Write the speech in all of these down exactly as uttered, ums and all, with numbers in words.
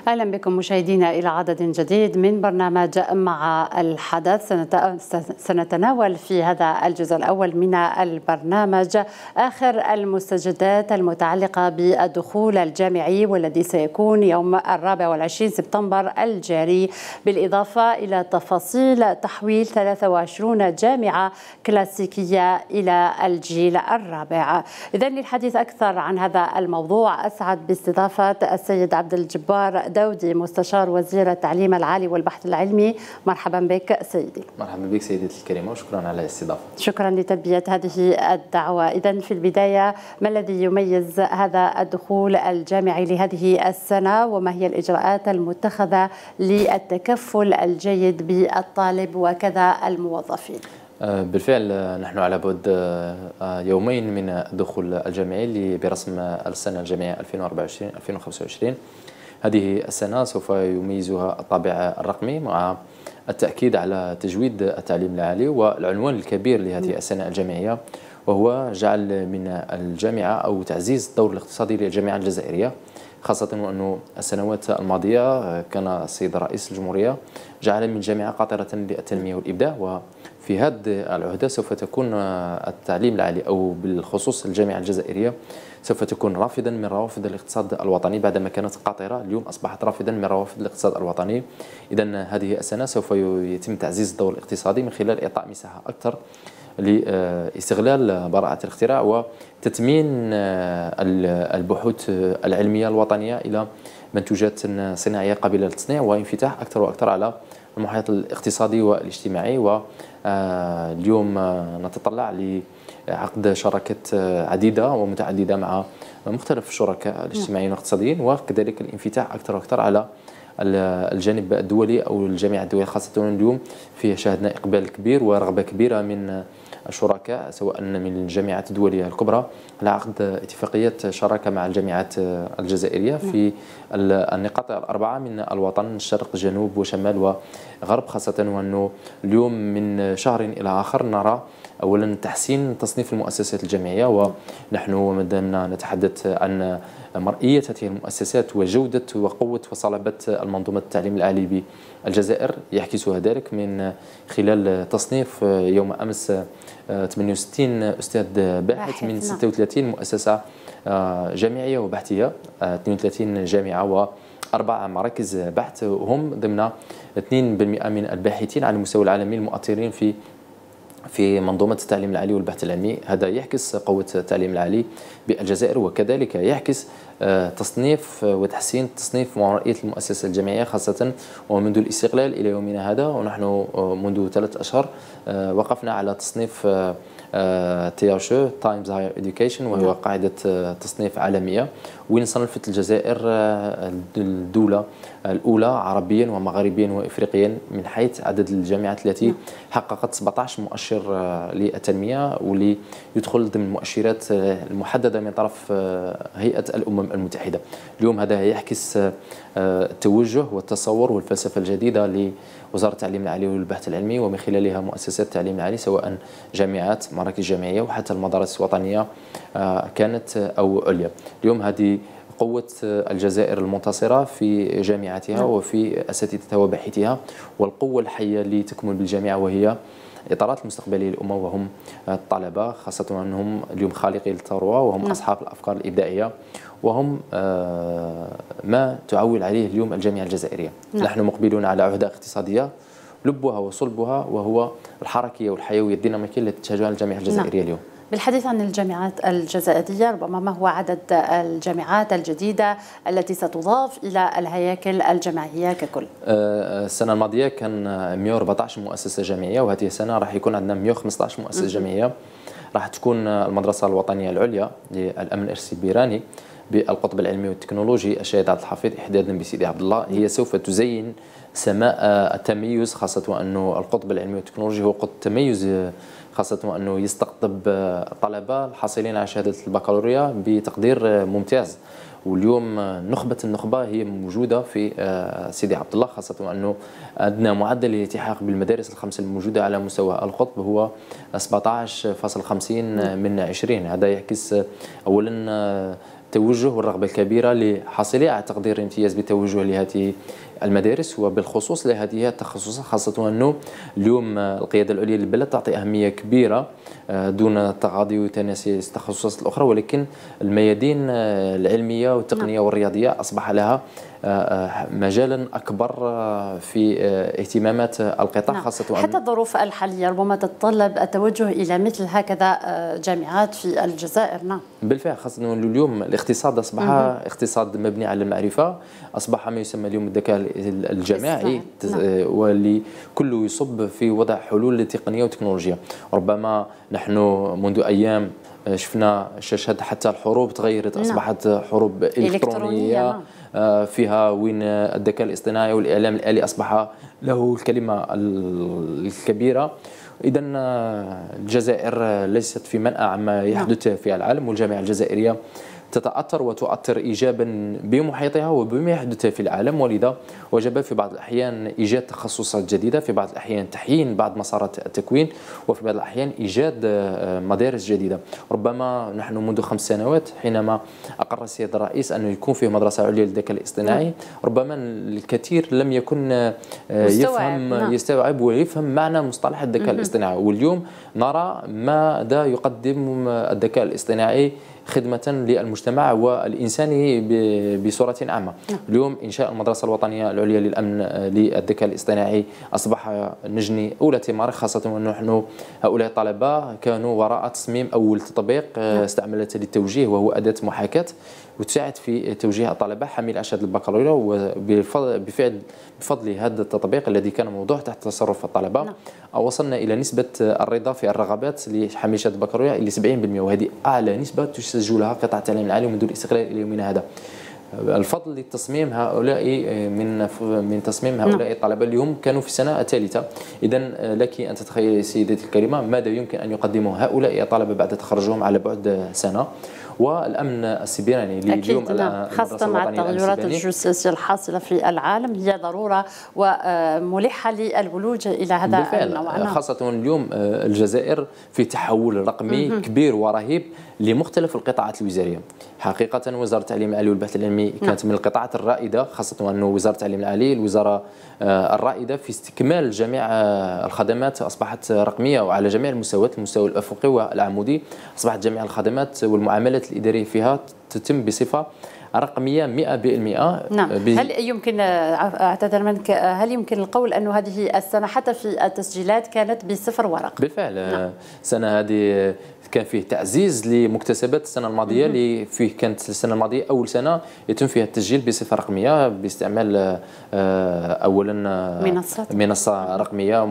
أهلا بكم مشاهدينا إلى عدد جديد من برنامج مع الحدث. سنتناول في هذا الجزء الأول من البرنامج آخر المستجدات المتعلقة بالدخول الجامعي والذي سيكون يوم الرابع والعشرين سبتمبر الجاري، بالإضافة إلى تفاصيل تحويل ثلاثة وعشرين جامعة كلاسيكية إلى الجيل الرابع. إذن للحديث أكثر عن هذا الموضوع أسعد باستضافة السيد عبد الجبار داودي، مستشار وزير التعليم العالي والبحث العلمي. مرحبا بك سيدي. مرحبا بك سيدتي الكريمة، وشكرا على الاستضافة. شكرا لتلبية هذه الدعوة. إذن في البداية، ما الذي يميز هذا الدخول الجامعي لهذه السنة، وما هي الإجراءات المتخذة للتكفل الجيد بالطالب وكذا الموظفين؟ بالفعل نحن على بعد يومين من الدخول الجامعي اللي برسم السنة الجامعية ألفين وأربعة وعشرين ألفين وخمسة وعشرين. هذه السنة سوف يميزها الطابع الرقمي مع التأكيد على تجويد التعليم العالي، والعنوان الكبير لهذه السنة الجامعية وهو جعل من الجامعة أو تعزيز الدور الاقتصادي للجامعة الجزائرية، خاصة وأنه السنوات الماضية كان السيد رئيس الجمهورية جعل من الجامعة قاطرة للتنمية والإبداع، وفي هذه العهدة سوف تكون التعليم العالي أو بالخصوص الجامعة الجزائرية سوف تكون رافدا من روافد الاقتصاد الوطني، بعدما كانت قاطرة اليوم أصبحت رافدا من روافد الاقتصاد الوطني. إذن هذه السنة سوف يتم تعزيز الدور الاقتصادي من خلال إعطاء مساحة أكثر لاستغلال براءة الاختراع وتثمين البحوث العلمية الوطنية إلى منتوجات صناعية قابلة للتصنيع، وانفتاح أكثر وأكثر على المحيط الاقتصادي والاجتماعي. واليوم نتطلع لعقد شراكات عديدة ومتعددة مع مختلف الشركاء الاجتماعيين والاقتصاديين، وكذلك الانفتاح أكثر وأكثر على الجانب الدولي أو الجامعة الدولية، خاصة اليوم فيه شاهدنا إقبال كبير ورغبة كبيرة من الشركاء سواء من الجامعات الدولية الكبرى على عقد اتفاقية شراكة مع الجامعات الجزائرية في النقاط الأربعة من الوطن: الشرق، جنوب وشمال وغرب، خاصة وأنه اليوم من شهر إلى آخر نرى أولا تحسين تصنيف المؤسسات الجامعية، ونحن ما دامنا نتحدث عن مرئية هذه المؤسسات وجودة وقوة وصلابة المنظومة التعليم العالي بالجزائر يعكسها ذلك من خلال تصنيف يوم أمس ثمانية وستين أستاذ باحث من ستة وثلاثين مؤسسة جامعية وبحثية، اثنين وثلاثين جامعة وأربع مراكز بحث، هم ضمن اثنين بالمئة من الباحثين على المستوى العالمي المؤثرين في في منظومة التعليم العالي والبحث العلمي. هذا يعكس قوة التعليم العالي بالجزائر، وكذلك يعكس تصنيف وتحسين تصنيف ومرئية المؤسسة الجامعية، خاصة ومنذ الاستقلال إلى يومنا هذا، ونحن منذ ثلاث أشهر وقفنا على تصنيف تي اتش او تايمز هاير إديوكيشن، وهو قاعدة تصنيف عالمية وين صنفت الجزائر الدولة الأولى عربيا ومغاربيا وإفريقيا من حيث عدد الجامعات التي حققت سبعة عشر مؤشر للتنمية، واللي يدخل ضمن المؤشرات المحددة من طرف هيئة الأمم المتحدة. اليوم هذا يعكس التوجه والتصور والفلسفة الجديدة لوزارة التعليم العالي والبحث العلمي، ومن خلالها مؤسسات التعليم العالي سواء جامعات، مراكز جامعية، وحتى المدارس الوطنية كانت أو عليا. اليوم هذه قوة الجزائر المنتصرة في جامعاتها وفي أساتذتها وباحثيها، والقوة الحية اللي تكمن بالجامعة وهي إطارات المستقبلية للأمة، وهم الطلبة، خاصة أنهم اليوم خالقي الثروة وهم أصحاب الأفكار الإبداعية، وهم ما تعول عليه اليوم الجامعة الجزائرية. نعم. نحن مقبلون على عهدة اقتصادية لبها وصلبها وهو الحركية والحيوية الديناميكية التي تشهدها الجامعة الجزائرية. نعم. اليوم بالحديث عن الجامعات الجزائرية، ربما ما هو عدد الجامعات الجديدة التي ستضاف إلى الهياكل الجامعية ككل؟ السنة الماضية كان مئة وأربعة عشر مؤسسة جامعية، وهذه السنة راح يكون عندنا مئة وخمسة عشر مؤسسة جامعية. راح تكون المدرسة الوطنية العليا للأمن الإرثي البيراني بالقطب العلمي والتكنولوجي الشهيد عبد الحفيظ إحدادا بسيدي عبد الله، هي سوف تزين سماء التميز، خاصة وأنه القطب العلمي والتكنولوجي هو قطب تميز، خاصة وأنه يستقطب الطلبة الحاصلين على شهادة البكالوريا بتقدير ممتاز، واليوم نخبة النخبة هي موجودة في سيدي عبد الله، خاصة وأنه عندنا معدل الالتحاق بالمدارس الخمسة الموجودة على مستوى القطب هو سبعة عشر فاصلة خمسين من عشرين. هذا يعكس أولا التوجه والرغبة الكبيرة لحاصلي على تقدير امتياز بالتوجه لهذه المدارس وبالخصوص لهذه التخصصات، خاصة أنه اليوم القيادة العليا للبلد تعطي أهمية كبيرة دون التغاضي وتناسي التخصصات الأخرى، ولكن الميادين العلمية والتقنية والرياضية أصبح لها مجالا أكبر في اهتمامات القطاع. نعم. خاصة حتى الظروف الحالية ربما تتطلب التوجه إلى مثل هكذا جامعات في الجزائر. نعم بالفعل، خاصة أنه اليوم الاقتصاد أصبح مم. اقتصاد مبني على المعرفة، أصبح ما يسمى اليوم الذكاء الجماعي، نعم. واللي كله يصب في وضع حلول للتقنية والتكنولوجيا. ربما نحن منذ أيام شفنا شاشات حتى الحروب تغيرت، أصبحت حروب إلكترونية, إلكترونية. فيها وين الذكاء الاصطناعي والإعلام الآلي أصبح له الكلمة الكبيرة. إذا الجزائر ليست في منأى عما يحدث في العالم، والجامعة الجزائرية تتأثر وتؤثر إيجابا بمحيطها وبما يحدث في العالم، ولذا وجب في بعض الأحيان إيجاد تخصصات جديدة، في بعض الأحيان تحيين بعض مسارات التكوين، وفي بعض الأحيان إيجاد مدارس جديدة. ربما نحن منذ خمس سنوات حينما أقر السيد الرئيس أنه يكون فيه مدرسة عليا للذكاء الاصطناعي، ربما الكثير لم يكن يفهم يستوعب ويفهم معنى مصطلح الذكاء الاصطناعي، واليوم نرى ماذا يقدم الذكاء الاصطناعي خدمة للمجتمع والإنساني بصورة عامة. اليوم إنشاء المدرسة الوطنية العليا للأمن للذكاء الاصطناعي أصبح نجني أولى ثمار، خاصة أن نحن هؤلاء الطلبة كانوا وراء تصميم أول تطبيق استعملت للتوجيه، وهو أداة محاكاة وتساعد في توجيه الطلبة حامل أشهاد البكالوريا. وبفعل بفضل هذا التطبيق الذي كان موضوع تحت تصرف الطلبة نعم. وصلنا إلى نسبة الرضا في الرغبات لحامل شهادة البكالوريا إلى سبعين بالمئة، وهذه أعلى نسبة تسجلها قطاع التعليم العالي منذ الاستقلال إلى يومنا هذا. الفضل لتصميم هؤلاء من من تصميم هؤلاء الطلبه اللي هم كانوا في السنه الثالثه. اذا لك ان تتخيلي سيدتي الكريمه ماذا يمكن ان يقدمه هؤلاء الطلبه بعد تخرجهم على بعد سنه. والامن السيبراني اللي اليوم نعم. خاصه مع التغيرات الجيوسياسيه الحاصله في العالم هي ضروره وملحه للولوج الى هذا النوع. خاصه اليوم الجزائر في تحول رقمي م- كبير ورهيب لمختلف القطاعات الوزاريه. حقيقه وزاره التعليم العالي والبحث العلمي كانت من القطاعات الرائده، خاصه انه وزاره التعليم العالي الوزاره الرائده في استكمال جميع الخدمات اصبحت رقميه وعلى جميع المستويات، المستوى الافقي والعمودي. اصبحت جميع الخدمات والمعاملات الاداريه فيها تتم بصفه رقمية مئة بالمئة. نعم. هل يمكن اعتذر منك هل يمكن القول أنه هذه السنة حتى في التسجيلات كانت بصفر ورق؟ بالفعل. نعم. السنة هذه كان فيه تعزيز لمكتسبات السنة الماضية اللي فيه كانت السنة الماضية أول سنة يتم فيها التسجيل بصفة رقمية باستعمال أولا منصات. منصة رقمية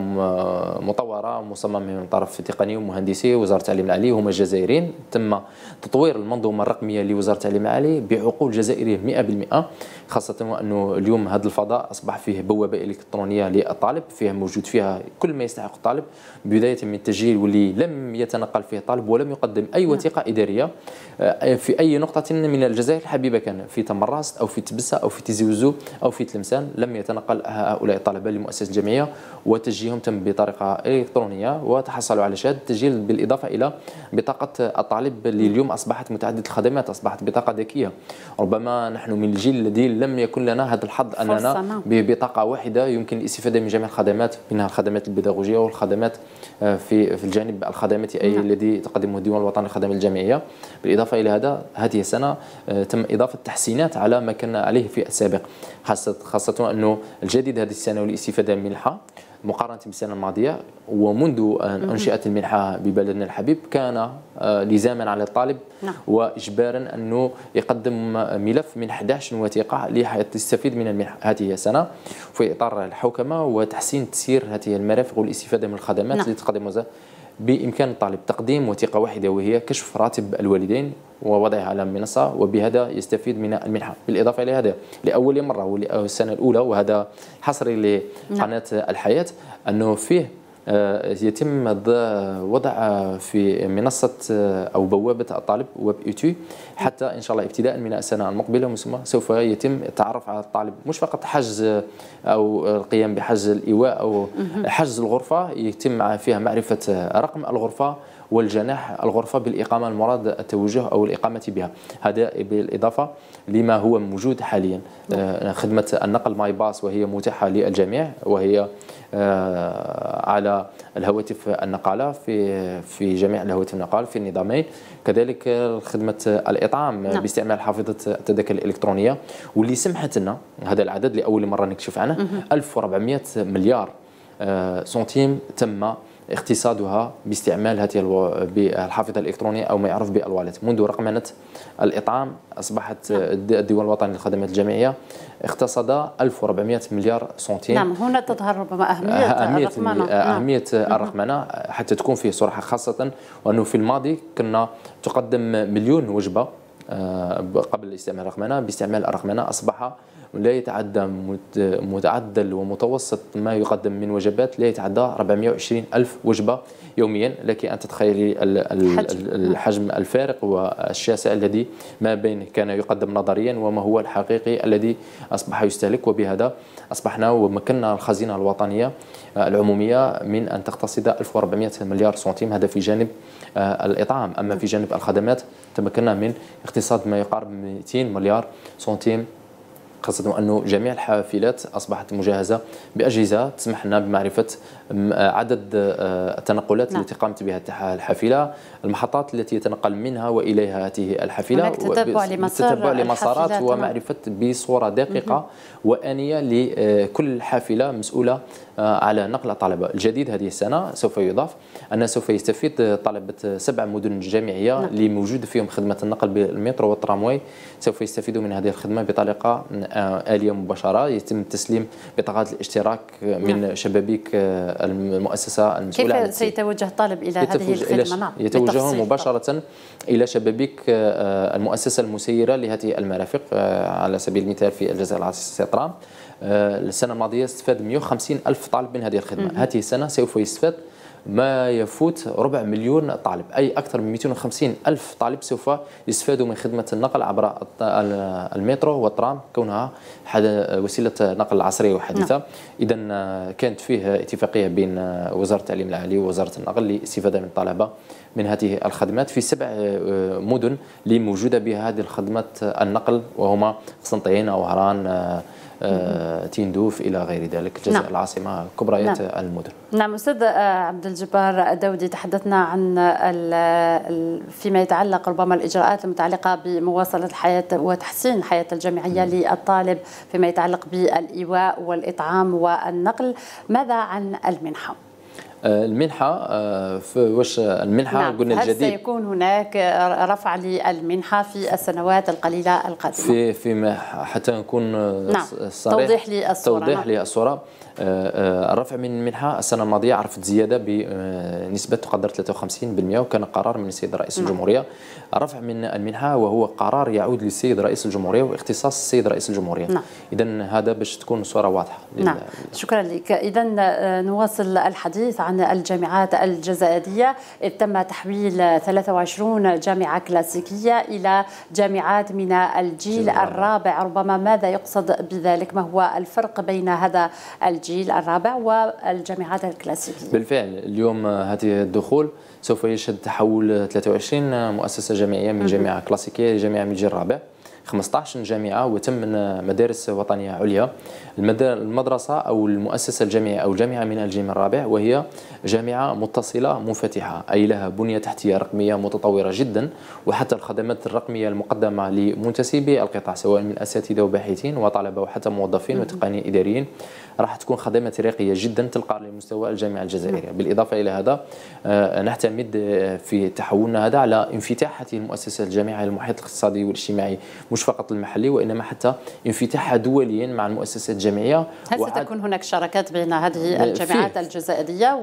مطورة مصممة من طرف تقني ومهندسي وزارة التعليم العالي هم الجزائريين. تم تطوير المنظومة الرقمية لوزارة التعليم العالي بعقول جزائرية مئة بالمئة، خاصة أنه اليوم هذا الفضاء أصبح فيه بوابة إلكترونية للطالب فيها موجود فيها كل ما يستحق الطالب، بداية من التسجيل واللي لم يتنقل فيه الطالب ولم يقدم أي وثيقة إدارية في أي نقطة من الجزائر الحبيبة، كان في تمراست أو في تبسة أو في تيزي وزو أو في تلمسان، لم يتنقل هؤلاء الطلبة لمؤسسة الجمعية وتسجيلهم تم بطريقة إلكترونية وتحصلوا على شهادة التسجيل، بالإضافة إلى بطاقة الطالب اللي اليوم أصبحت متعددة الخدمات، أصبحت بطاقة ذكية. ربما نحن من الجيل الذي لم يكن لنا هذا الحظ أننا ببطاقة واحدة يمكن الاستفادة من جميع الخدمات، منها الخدمات البيداغوجية والخدمات في في الجانب الخدمات أي الذي تقدمه الديوان الوطني للخدمات الجامعية. بالإضافة إلى هذا هذه السنة تم إضافة تحسينات على ما كنا عليه في السابق، خاصة خاصة أنه الجديد هذه السنة والاستفادة من المنحة مقارنة بالسنة الماضية، ومنذ أن أنشئت المنحة ببلدنا الحبيب كان لزاما على الطالب نعم. وإجبارا أنه يقدم ملف من أحد عشر وثيقة ليستفيد من المنحة. هذه السنة في إطار الحوكمة وتحسين تسيير هذه المرافق والاستفادة من الخدمات نعم. التي تقدم وزارة، بإمكان الطالب تقديم وثيقة واحدة وهي كشف راتب الوالدين ووضعها على منصة، وبهذا يستفيد من المنحة. بالإضافة إلى هذا لأول مرة والسنة الأولى، وهذا حصري لقناة الحياة، أنه فيه يتم وضع في منصة أو بوابة الطالب ويب إيتي حتى إن شاء الله ابتداء من السنة المقبلة سوف يتم التعرف على الطالب، مش فقط حجز أو القيام بحجز الإيواء أو حجز الغرفة، يتم فيها معرفة رقم الغرفة والجناح الغرفة بالإقامة المراد التوجه أو الإقامة بها. هذا بالإضافة لما هو موجود حاليا. خدمة النقل ماي باص وهي متاحة للجميع، وهي على الهواتف النقالة في في جميع الهواتف النقال في النظامين. كذلك خدمة الإطعام نعم. باستعمال حافظة التذاكر الإلكترونية، واللي سمحت لنا هذا العدد لأول مرة نكشف عنه ألف وأربعمائة مليار سنتيم تم اقتصادها باستعمال هذه الحافظه الالكترونيه او ما يعرف بالوالت. منذ رقمنه الاطعام اصبحت الديوان الوطني للخدمات الجميعيه اقتصد ألف وأربعمائة مليار سنتيم. نعم، هنا تظهر ربما اهميه اهميه الرقمنه اهميه الرقمنه حتى تكون فيه صراحه، خاصه وانه في الماضي كنا تقدم مليون وجبه قبل استعمال الرقمنه. باستعمال الرقمنه اصبح لا يتعدى متعدل ومتوسط ما يقدم من وجبات لا يتعدى أربعمائة وعشرين ألف وجبة يوميا. لك أن تتخيلي الحجم الفارق والشاسع الذي ما بين كان يقدم نظريا وما هو الحقيقي الذي أصبح يستهلك. وبهذا أصبحنا ومكننا الخزينة الوطنية العمومية من أن تقتصد ألف وأربعمائة مليار سنتيم. هذا في جانب الإطعام. أما في جانب الخدمات تمكنا من اقتصاد ما يقارب مئتين مليار سنتيم، خاصة أنه جميع الحافلات أصبحت مجهزة بأجهزة تسمح لنا بمعرفة عدد التنقلات نعم. التي قامت بها الحافلة، المحطات التي يتنقل منها وإليها هذه الحافلة، تتبع لمسار المسارات ومعرفة بصورة دقيقة مه. وآنية لكل حافلة مسؤولة على نقل الطلبة. الجديد هذه السنة سوف يضاف أن سوف يستفيد طلبة سبع مدن جامعية نعم. اللي موجود فيهم خدمة النقل بالمترو والترامواي، سوف يستفيدوا من هذه الخدمة بطريقة آلية مباشرة. يتم تسليم بطاقات الاشتراك من نعم. شبابيك المؤسسة المسؤولة. كيف سيتوجه الطالب إلى هذه الخدمة؟ نعم. يتوجه مباشرة إلى شبابيك المؤسسة المسيرة لهذه المرافق. على سبيل المثال في الجزائر العاصمة ترام السنة الماضية استفاد مئة وخمسين ألف طالب من هذه الخدمة. مم. هذه السنة سوف يستفاد ما يفوت ربع مليون طالب، أي أكثر من مئتين وخمسين ألف طالب سوف يستفادوا من خدمة النقل عبر المترو والترام، كونها وسيلة نقل عصرية وحديثة. نعم. إذا كانت فيه اتفاقية بين وزارة التعليم العالي ووزارة النقل للاستفادة من الطلبة من هذه الخدمات في سبع مدن اللي موجودة بها هذه الخدمات النقل، وهما قسنطينة وهران تندوف إلى غير ذلك. الجزائر نعم. العاصمة كبريات نعم. المدن. نعم أستاذ عبد الجبار الدودي، تحدثنا عن فيما يتعلق ربما الإجراءات المتعلقة بمواصلة الحياة وتحسين الحياة الجامعية للطالب فيما يتعلق بالإيواء والإطعام والنقل. ماذا عن المنحة؟ المنحة واش المنحة نعم. قلنا الجديد هل سيكون هناك رفع للمنحة في السنوات القليلة القادمة؟ في فيما حتى نكون نعم. صريح توضيح لي الصورة. توضيح نعم. لي الصورة. الرفع من المنحة السنة الماضية عرفت زيادة بنسبة تقدر ثلاثة وخمسين بالمئة، وكان قرار من السيد رئيس نعم. الجمهورية. الرفع من المنحة وهو قرار يعود للسيد رئيس الجمهورية واختصاص السيد رئيس الجمهورية. نعم. إذا هذا باش تكون الصورة واضحة. نعم. شكرا لك. إذا نواصل الحديث عن الجامعات الجزائرية، إذ تم تحويل ثلاثة وعشرين جامعة كلاسيكية إلى جامعات من الجيل الرابع. ربما ماذا يقصد بذلك؟ ما هو الفرق بين هذا الجيل الرابع والجامعات الكلاسيكية؟ بالفعل اليوم هذه الدخول سوف يشهد تحول ثلاثة وعشرين مؤسسة جامعية من جامعة كلاسيكية لجامعة من الجيل الرابع. خمسة عشر جامعة وثمان مدارس وطنية عليا. المدرسة أو المؤسسة الجامعية أو جامعة من الجيل الرابع وهي جامعة متصلة منفتحة، أي لها بنية تحتية رقمية متطورة جدا، وحتى الخدمات الرقمية المقدمة لمنتسبي القطاع سواء من أساتذة وباحثين وطلبة وحتى موظفين وتقنيين إداريين راح تكون خدمات راقية جدا تلقى لمستوى الجامعة الجزائرية. بالإضافة إلى هذا نعتمد في تحولنا هذا على انفتاح هذه المؤسسات الجامعية للمحيط الاقتصادي والاجتماعي، مش فقط المحلي وإنما حتى انفتاحها دوليا مع المؤسسات الجامعية. هل ستكون هناك شراكات بين هذه الجامعات الجزائرية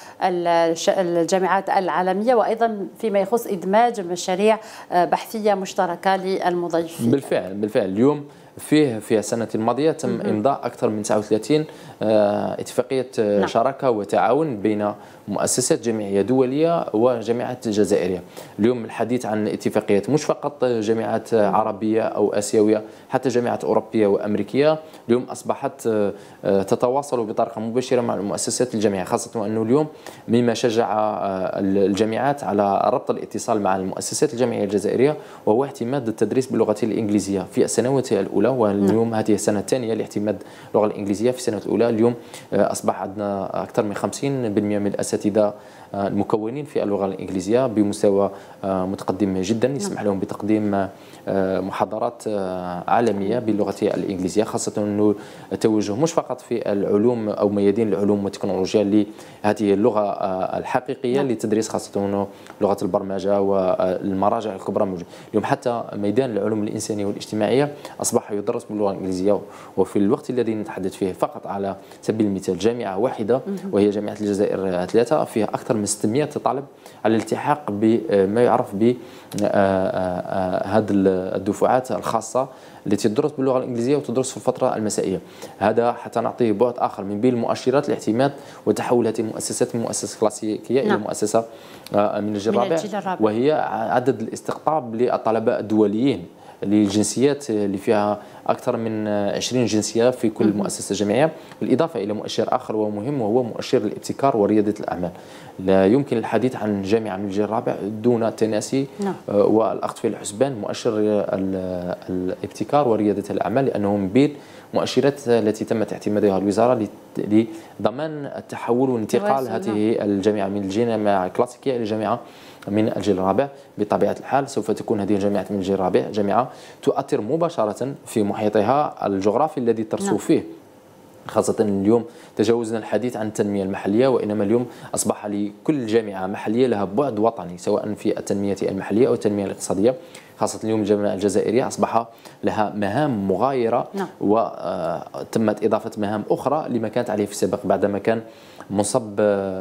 والجامعات العالمية، وأيضا فيما يخص إدماج مشاريع بحثية مشتركة للمضيفين؟ بالفعل بالفعل اليوم فيه في السنة الماضية تم إمضاء أكثر من تسعة وثلاثين اتفاقية نعم. شراكة وتعاون بين مؤسسات جامعية دولية وجامعات جزائرية. اليوم الحديث عن اتفاقيات مش فقط جامعات عربية أو آسيوية، حتى جامعات أوروبية وأمريكية اليوم أصبحت تتواصل بطريقة مباشرة مع المؤسسات الجامعية، خاصة وأنه اليوم مما شجع الجامعات على ربط الاتصال مع المؤسسات الجامعية الجزائرية وهو اعتماد التدريس باللغة الإنجليزية في السنوات الأولى، واليوم هذه السنة الثانية لاعتماد اللغة الإنجليزية في السنة الأولى. اليوم أصبح عندنا أكثر من خمسين بالمئة من الأساتذة المكونين في اللغة الإنجليزية بمستوى متقدم جدا، يسمح لهم بتقديم محاضرات عالمية باللغة الإنجليزية، خاصة أنه التوجه مش فقط في العلوم أو ميادين العلوم والتكنولوجيا اللي هذه اللغة الحقيقية لتدريس، خاصة أنه لغة البرمجة والمراجع الكبرى موجودة اليوم. حتى ميدان العلوم الإنسانية والاجتماعية أصبح يدرس باللغة الإنجليزية. وفي الوقت الذي نتحدث فيه فقط على سبيل المثال جامعة واحدة وهي جامعة الجزائر ثلاثة فيها أكثر من ستمئة طالب على الالتحاق بما يعرف ب هذه الدفعات الخاصة التي تدرس باللغة الإنجليزية وتدرس في الفترة المسائية. هذا حتى نعطيه بعد آخر من بين المؤشرات الاعتماد وتحول هذه المؤسسات من مؤسسة كلاسيكية إلى مؤسسة من الجيل الرابع، وهي عدد الاستقطاب للطلبة الدوليين للجنسيات اللي فيها أكثر من عشرين جنسية في كل مؤسسة جامعية، بالإضافة إلى مؤشر آخر ومهم وهو مؤشر الابتكار وريادة الأعمال. لا يمكن الحديث عن جامعة من الجيل الرابع دون التناسي والأخذ في الحسبان مؤشر الابتكار وريادة الأعمال، لأنه من بين مؤشرات التي تمت اعتمادها الوزارة لضمان التحول وانتقال هذه الجامعة من الجامعة الكلاسيكية إلى جامعة من الجيل الرابع. بطبيعة الحال سوف تكون هذه الجامعة من الجيل الرابع جامعة تؤثر مباشرة في محيطها الجغرافي الذي ترسو فيه، خاصة اليوم تجاوزنا الحديث عن التنمية المحلية، وإنما اليوم أصبح لكل جامعة محلية لها بعد وطني سواء في التنمية المحلية أو التنمية الاقتصادية. خاصة اليوم الجامعة الجزائرية أصبح لها مهام مغايرة وتمت إضافة مهام أخرى لما كانت عليه في السابق بعدما كان منصب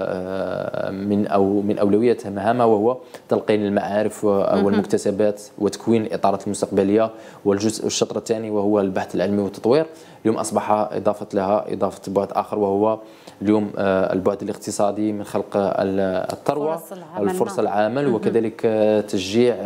من أو من أولوية مهامه وهو تلقين المعارف والمكتسبات وتكوين الإطارات المستقبلية، والجزء الشطر الثاني وهو البحث العلمي والتطوير. اليوم أصبح إضافة لها إضافة بعد آخر وهو اليوم البعد الاقتصادي من خلق الثروة الفرصة العمل وكذلك تشجيع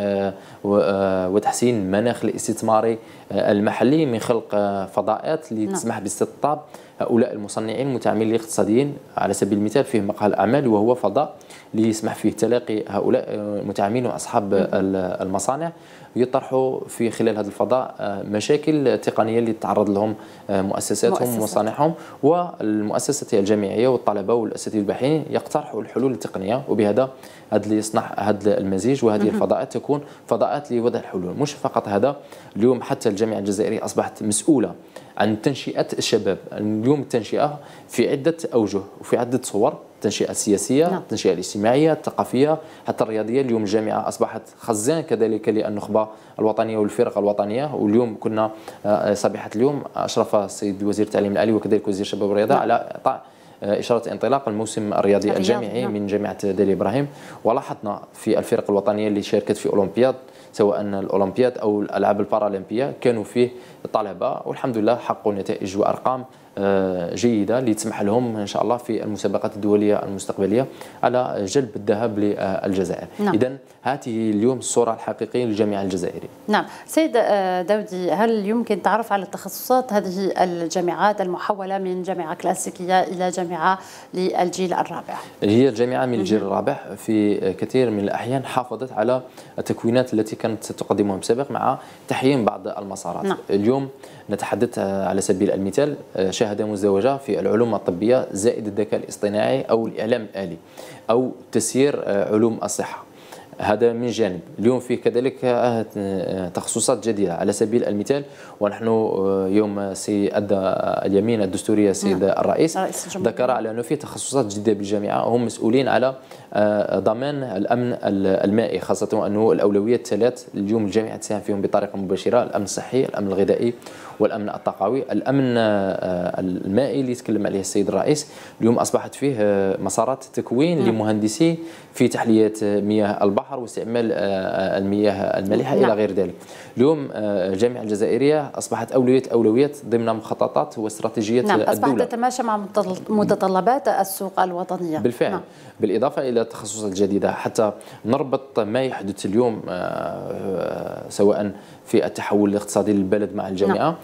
وتحسين المناخ الاستثماري المحلي من خلق فضاءات لتسمح باستقطاب هؤلاء المصنعين المتعاملين الاقتصاديين. على سبيل المثال فيه مقهى الأعمال وهو فضاء ليسمح فيه تلاقي هؤلاء المتعاملين وأصحاب المصانع يطرحوا في خلال هذا الفضاء مشاكل تقنية اللي تتعرض لهم مؤسساتهم ومصانعهم، والمؤسسة الجامعية والطلبة والأساتذة الباحثين يقترحوا الحلول التقنية، وبهذا هذا اللي يصنع هذا المزيج وهذه الفضاءات تكون فضاءات لوضع الحلول. مش فقط هذا، اليوم حتى الجامعة الجزائرية أصبحت مسؤولة عن تنشئة الشباب. اليوم التنشئة في عدة أوجه وفي عدة صور، التنشئة السياسية، نعم. التنشئة الاجتماعية، الثقافية، حتى الرياضية. اليوم الجامعة أصبحت خزان كذلك للنخبة الوطنية والفرق الوطنية. واليوم كنا صبيحة اليوم أشرف السيد وزير التعليم العالي وكذلك وزير الشباب والرياضة نعم. على إعطاء إشارة انطلاق الموسم الرياضي الجامعي نعم. من جامعة دالي إبراهيم. ولاحظنا في الفرق الوطنية اللي شاركت في أولمبياد سواء الأولمبياد أو الألعاب البارالمبية كانوا فيه طلبة، والحمد لله حققوا نتائج وأرقام جيدة لتسمح لهم إن شاء الله في المسابقات الدولية المستقبلية على جلب الذهب للجزائر. نعم. إذن هذه اليوم الصورة الحقيقية للجامعة الجزائرية. نعم. سيد داودي، هل يمكن تعرف على التخصصات هذه الجامعات المحولة من جامعة كلاسيكية إلى جامعة للجيل الرابع؟ هي الجامعة من الجيل الرابع في كثير من الأحيان حافظت على التكوينات التي كانت تقدمها بسابق مع تحيين بعض المسارات. نعم. اليوم نتحدث على سبيل المثال شهادة مزدوجة في العلوم الطبية زائد الذكاء الاصطناعي أو الإعلام الآلي أو تسيير علوم الصحة. هذا من جانب. اليوم فيه كذلك تخصصات جديدة على سبيل المثال، ونحن يوم أدى اليمين الدستورية السيد الرئيس ذكر على أنه فيه تخصصات جديدة بالجامعة هم مسؤولين على ضمان الأمن المائي، خاصة أنه الأولويات الثلاث اليوم الجامعة تساهم فيهم بطريقة مباشرة: الأمن الصحي، الأمن الغذائي، والأمن الطاقوي. الأمن المائي اللي يتكلم عليه السيد الرئيس اليوم أصبحت فيه مسارات تكوين لمهندسي في تحلية مياه البحر واستعمال المياه المالحة إلى غير ذلك. اليوم الجامعة الجزائرية أصبحت أولوية أولويات ضمن مخططات واستراتيجيات نعم. الدولة. أصبحت تتماشى مع متطلبات السوق الوطنية. بالفعل. نعم. بالإضافة إلى التخصصات الجديدة حتى نربط ما يحدث اليوم سواء في التحول الاقتصادي للبلد مع الجامعة. نعم.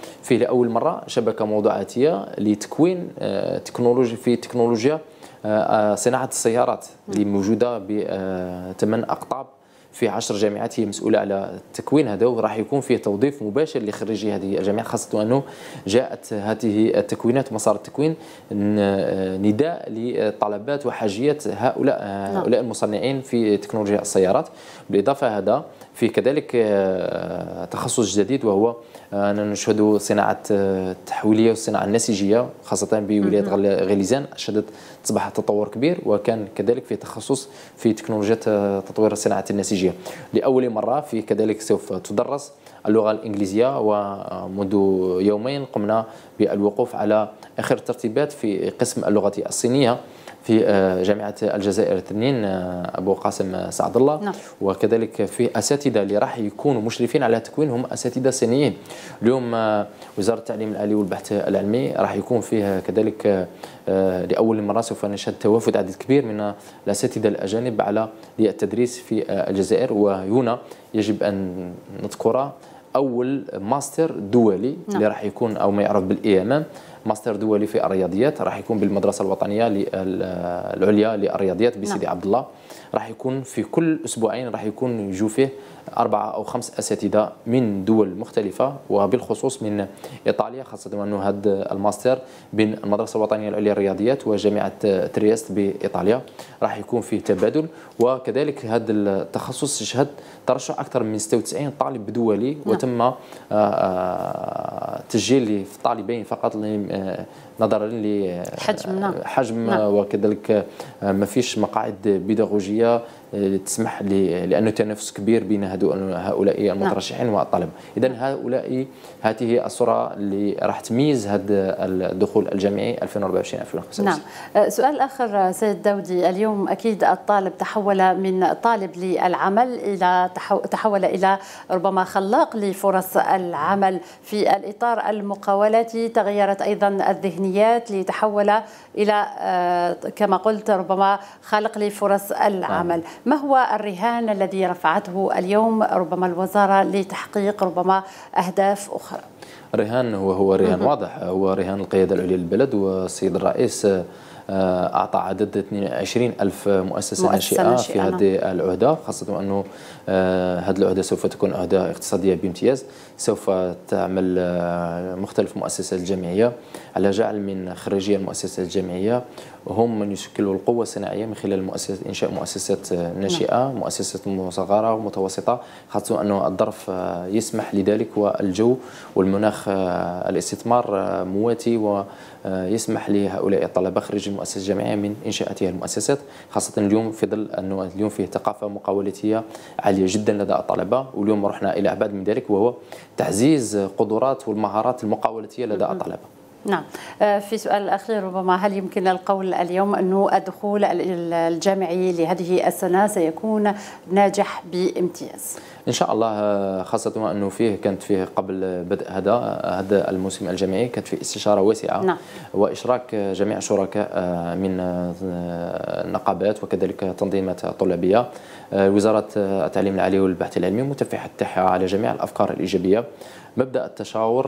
فيه لاول مره شبكه موضوعاتيه لتكوين تكنولوجيا في تكنولوجيا صناعه السيارات اللي موجوده بثمان اقطاب في عشر جامعات هي مسؤوله على التكوين هذا، وراح يكون فيه توظيف مباشر لخريجي هذه الجامعات، خاصه انه جاءت هذه التكوينات مسار التكوين نداء لطلبات وحاجيات هؤلاء هؤلاء المصنعين في تكنولوجيا السيارات. بالاضافه هذا في كذلك تخصص جديد وهو أننا نشهد صناعة التحويلية والصناعة النسيجية خاصة بولاية غليزان شهدت تصبح تطور كبير، وكان كذلك في تخصص في تكنولوجيا تطوير الصناعة النسيجية. لأول مرة في كذلك سوف تدرس اللغة الإنجليزية، ومنذ يومين قمنا بالوقوف على آخر الترتيبات في قسم اللغة الصينية في جامعة الجزائر تنين أبو قاسم سعد الله. نعم. وكذلك في أساتذة اللي راح يكونوا مشرفين على تكوينهم أساتذة صينيين. اليوم وزارة التعليم العالي والبحث العلمي راح يكون فيها كذلك لأول مرة سوف نشهد توافد عدد كبير من الأساتذة الأجانب على التدريس في الجزائر. وهنا يجب أن نذكر أول ماستر دولي. نعم. اللي راح يكون أو ما يعرف بالإيمان ماستر دولي في الرياضيات راح يكون بالمدرسة الوطنية العليا للرياضيات بسيدي عبد الله. راح يكون في كل أسبوعين راح يكون يجوا فيه أربعة أو خمس أساتذة من دول مختلفة، وبالخصوص من إيطاليا، خاصة أنه هذا الماستر بين المدرسة الوطنية العليا للرياضيات وجامعة تريست بإيطاليا راح يكون فيه تبادل. وكذلك هذا التخصص يشهد ترشح أكثر من ستة وتسعين طالب دولي. نعم. وتم تسجيل في الطالبين فقط نظرا لحجم. نعم. حجم. نعم. وكذلك ما فيش مقاعد بيداغوجيه تسمح لانه تنافس كبير بين هؤلاء المترشحين. نعم. والطلبه. اذا هؤلاء هذه الصوره اللي راح تميز هذا الدخول الجامعي ألفين وأربعة وعشرين ألفين وخمسة وعشرين. نعم. سؤال اخر سيد داودي، اليوم اكيد الطالب تحول من طالب للعمل الى تحول الى ربما خلاق لفرص العمل. في الاطار المقاولاتي تغيرت ايضا الذهنيات لتحول الى كما قلت ربما خالق لفرص العمل. ما هو الرهان الذي رفعته اليوم ربما الوزارة لتحقيق ربما أهداف أخرى؟ الرهان هو هو رهان واضح، هو رهان القيادة العليا للبلد، والسيد الرئيس أعطى عدد اثنين وعشرين ألف مؤسسة ناشئة في هذه العهدة، خاصة أنه هذه العهدة سوف تكون عهدة اقتصادية بامتياز. سوف تعمل مختلف مؤسسات الجامعية على جعل من خريجي المؤسسات الجامعية هم من يشكلوا القوة الصناعية من خلال مؤسسة إنشاء مؤسسات ناشئة، مؤسسات مصغرة ومتوسطة، خاصة أنه الظرف يسمح لذلك والجو والمناخ الاستثمار مواتي ويسمح لهؤلاء الطلبة خريجي المؤسسات الجامعية من إنشاء هذه المؤسسات، خاصة اليوم في ظل أنه اليوم فيه ثقافة مقاولاتية عالية جدا لدى الطلبة. واليوم رحنا إلى أبعد من ذلك وهو تعزيز قدرات والمهارات المقاولاتية لدى الطلبة. نعم. في سؤال أخير ربما، هل يمكن القول اليوم أنه الدخول الجامعي لهذه السنة سيكون ناجح بامتياز؟ إن شاء الله، خاصة أنه فيه كانت فيه قبل بدء هذا هذا الموسم الجامعي كانت فيه استشارة واسعة. نعم. وإشراك جميع الشركاء من النقابات وكذلك تنظيمات طلابية. وزارة التعليم العالي والبحث العلمي متفتحة على جميع الأفكار الإيجابية. مبدأ التشاور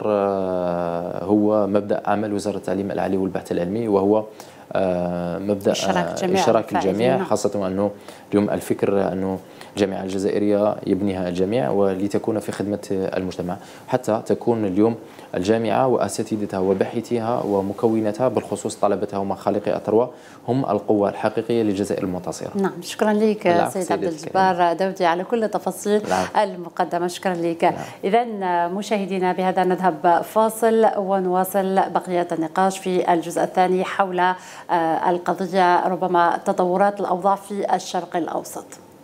هو مبدأ عمل وزارة التعليم العالي والبحث العلمي، وهو مبدأ إشراك الجميع، خاصة أنه اليوم الفكر أنه الجامعة الجزائرية يبنيها الجميع ولتكون في خدمة المجتمع، حتى تكون اليوم الجامعة وأساتذتها وباحثيها ومكوناتها بالخصوص طلبتها ومخالقي الثروة هم القوة الحقيقية للجزائر المنتصرة. نعم، شكرا لك سيد عبد الجبار داودي على كل تفاصيل المقدمة. شكرا لك. إذا مشاهدينا بهذا نذهب فاصل ونواصل بقية النقاش في الجزء الثاني حول القضية ربما تطورات الأوضاع في الشرق الأوسط.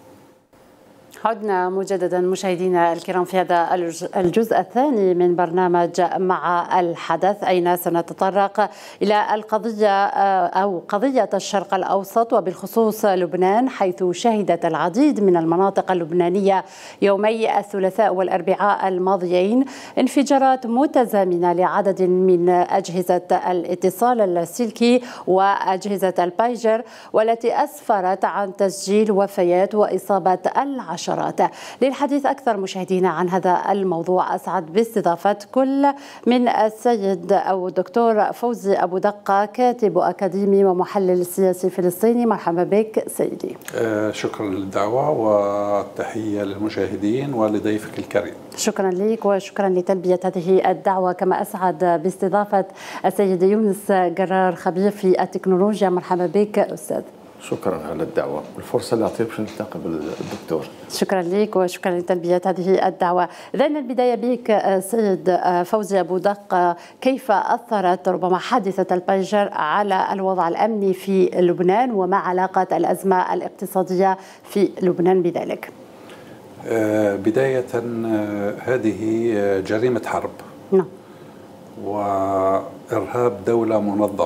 عدنا مجددا مشاهدينا الكرام في هذا الجزء الثاني من برنامج مع الحدث، أين سنتطرق إلى القضية أو قضية الشرق الأوسط وبالخصوص لبنان، حيث شهدت العديد من المناطق اللبنانية يومي الثلاثاء والأربعاء الماضيين انفجارات متزامنة لعدد من أجهزة الاتصال اللاسلكي وأجهزة البايجر، والتي أسفرت عن تسجيل وفيات وإصابة العشرات الحشرات. للحديث أكثر مشاهدينا عن هذا الموضوع أسعد باستضافة كل من السيد أو الدكتور فوزي أبو دقة، كاتب أكاديمي ومحلل سياسي فلسطيني. مرحبا بك سيدي. آه شكرا للدعوة والتحية للمشاهدين ولضيفك الكريم. شكرا لك وشكرا لتلبية هذه الدعوة. كما أسعد باستضافة السيد يونس جرار، خبير في التكنولوجيا. مرحبا بك أستاذ. شكرا على الدعوة والفرصة اللي أعطيت باش نلتقي بالدكتور. شكرا لك وشكرا لتلبية هذه الدعوة. إذن البداية بك سيد فوزي أبو دق، كيف أثرت ربما حادثة البيجر على الوضع الأمني في لبنان، وما علاقة الأزمة الاقتصادية في لبنان بذلك؟ آه بداية آه هذه جريمة حرب. نعم. وإرهاب دولة منظم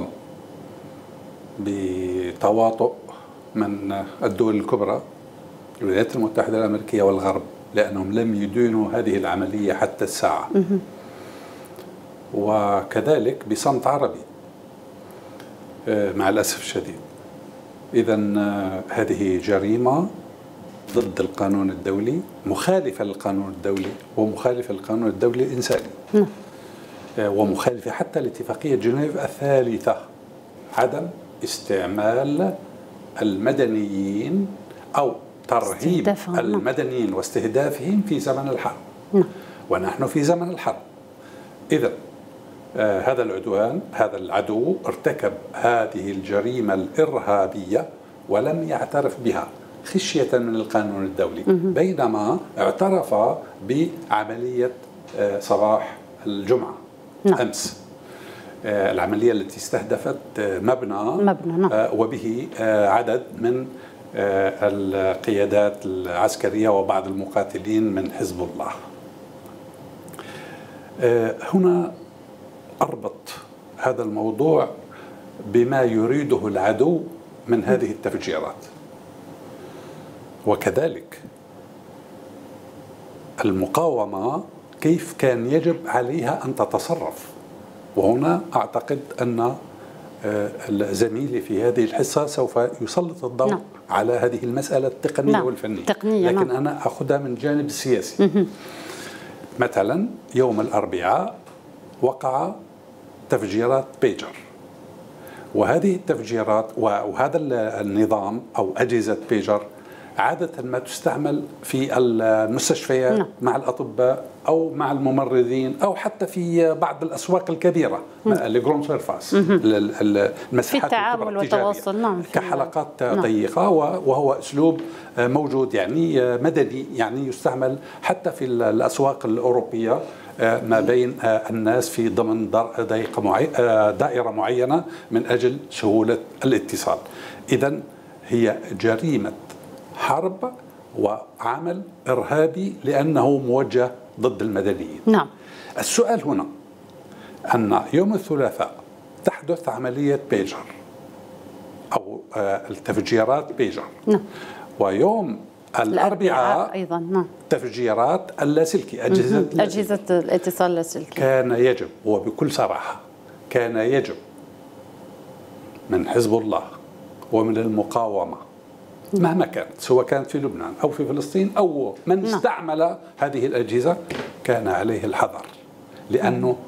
بتواطؤ من الدول الكبرى، الولايات المتحدة الأمريكية والغرب، لأنهم لم يدينوا هذه العملية حتى الساعة. وكذلك بصمت عربي مع الأسف الشديد. إذن هذه جريمة ضد القانون الدولي، مخالفة للقانون الدولي ومخالفة للقانون الدولي الإنساني، ومخالفة حتى لاتفاقية جنيف الثالثة، عدم استعمال المدنيين أو ترهيب المدنيين واستهدافهم في زمن الحرب. ونحن في زمن الحرب. إذن آه هذا العدوان، هذا العدو ارتكب هذه الجريمة الإرهابية ولم يعترف بها خشية من القانون الدولي، بينما اعترف بعملية آه صباح الجمعة أمس. آه العملية التي استهدفت آه مبنى, مبنى آه وبه آه عدد من آه القيادات العسكرية وبعض المقاتلين من حزب الله. آه هنا أربط هذا الموضوع بما يريده العدو من هذه التفجيرات، وكذلك المقاومة كيف كان يجب عليها أن تتصرف. وهنا أعتقد أن زميلي في هذه الحصة سوف يسلط الضوء نعم. على هذه المسألة التقنية نعم. والفنية، تقنية لكن نعم. أنا أخذها من الجانب السياسي. مثلا يوم الأربعاء وقع تفجيرات بيجر، وهذه التفجيرات وهذا النظام أو أجهزة بيجر عادة ما تستعمل في المستشفيات نعم. مع الأطباء أو مع الممرضين أو حتى في بعض الأسواق الكبيرة، الجرون سيرفاس، المساحات في التعامل والتواصل نعم. كحلقات نعم. ضيقة، وهو أسلوب موجود يعني مدني، يعني يستعمل حتى في الأسواق الأوروبية ما بين الناس في ضمن دائرة معينة من أجل سهولة الاتصال. إذن هي جريمة حرب وعمل إرهابي لأنه موجه ضد المدنيين. نعم. السؤال هنا أن يوم الثلاثاء تحدث عملية بيجر أو التفجيرات بيجر. نعم. ويوم الأربعاء أيضا نعم. تفجيرات اللاسلكي، أجهزة أجهزة الاتصال اللاسلكي. كان يجب، وبكل صراحة كان يجب من حزب الله ومن المقاومة مهما كانت، سواء كانت في لبنان أو في فلسطين أو من نعم. استعمل هذه الأجهزة، كان عليه الحذر، لأنه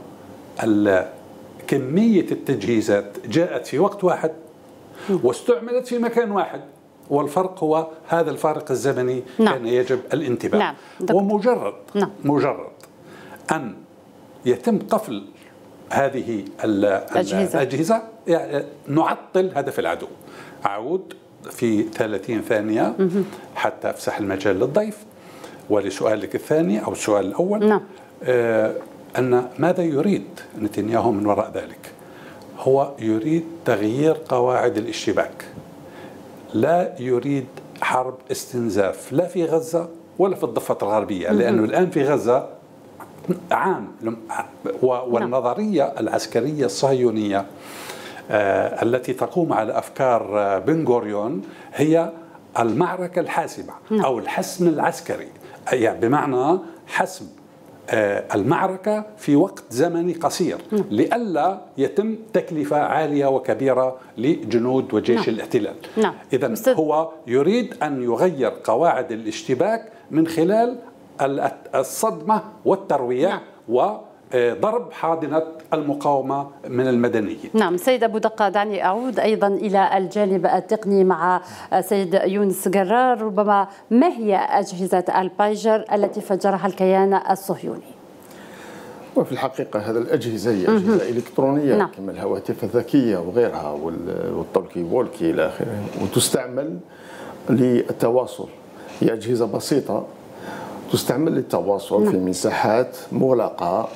كمية التجهيزات جاءت في وقت واحد واستعملت في مكان واحد، والفرق هو هذا الفارق الزمني. نعم. كان يجب الانتباه. نعم. ومجرد نعم. مجرد أن يتم قفل هذه الأجهزة, الأجهزة يعني نعطل هدف العدو. أعود في ثلاثين ثانية حتى أفسح المجال للضيف ولسؤالك الثاني أو السؤال الأول. نعم. آه أن ماذا يريد نتنياهو من وراء ذلك؟ هو يريد تغيير قواعد الاشتباك، لا يريد حرب استنزاف لا في غزة ولا في الضفة الغربية، لأنه الآن في غزة عام، والنظرية العسكرية الصهيونية آه التي تقوم على أفكار بن غوريون هي المعركة الحاسمة أو الحسم العسكري، يعني بمعنى حسم آه المعركة في وقت زمني قصير لئلا يتم تكلفة عالية وكبيرة لجنود وجيش نعم. الاحتلال. نعم. إذن هو يريد أن يغير قواعد الاشتباك من خلال الصدمة والترويع نعم. وضرب حاضنة المقاومة من المدنيين. نعم سيد أبو دقة، دعني أعود أيضا إلى الجانب التقني مع سيد يونس جرار. ربما ما هي أجهزة البايجر التي فجرها الكيان الصهيوني؟ وفي الحقيقة هذه الأجهزة هي أجهزة إلكترونية نعم. كما الهواتف الذكية وغيرها والتولكي وولكي إلى آخره، وتستعمل للتواصل. هي أجهزة بسيطة تستعمل للتواصل نعم. في مساحات مغلقة،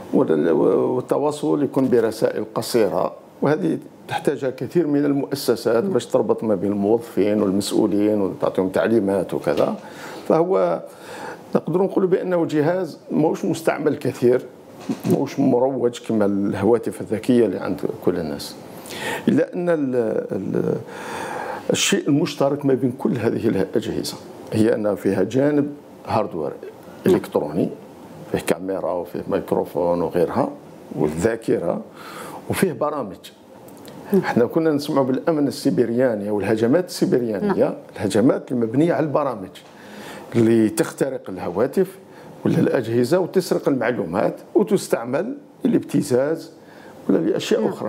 والتواصل يكون برسائل قصيرة، وهذه تحتاجها كثير من المؤسسات نعم. باش تربط ما بين الموظفين والمسؤولين وتعطيهم تعليمات وكذا. فهو نقدر نقول بأنه جهاز موش مستعمل كثير، موش مروج كما الهواتف الذكية اللي عند كل الناس، إلا أن ال ال الشيء المشترك ما بين كل هذه الأجهزة هي أنها فيها جانب هاردوير إلكتروني، فيه كاميرا وفيه ميكروفون وغيرها والذاكرة، وفيه برامج. احنا كنا نسمع بالأمن السيبرياني أو الهجمات السيبريانية، الهجمات المبنية على البرامج اللي تخترق الهواتف ولا الأجهزة وتسرق المعلومات وتستعمل للابتزاز ولا لأشياء أخرى.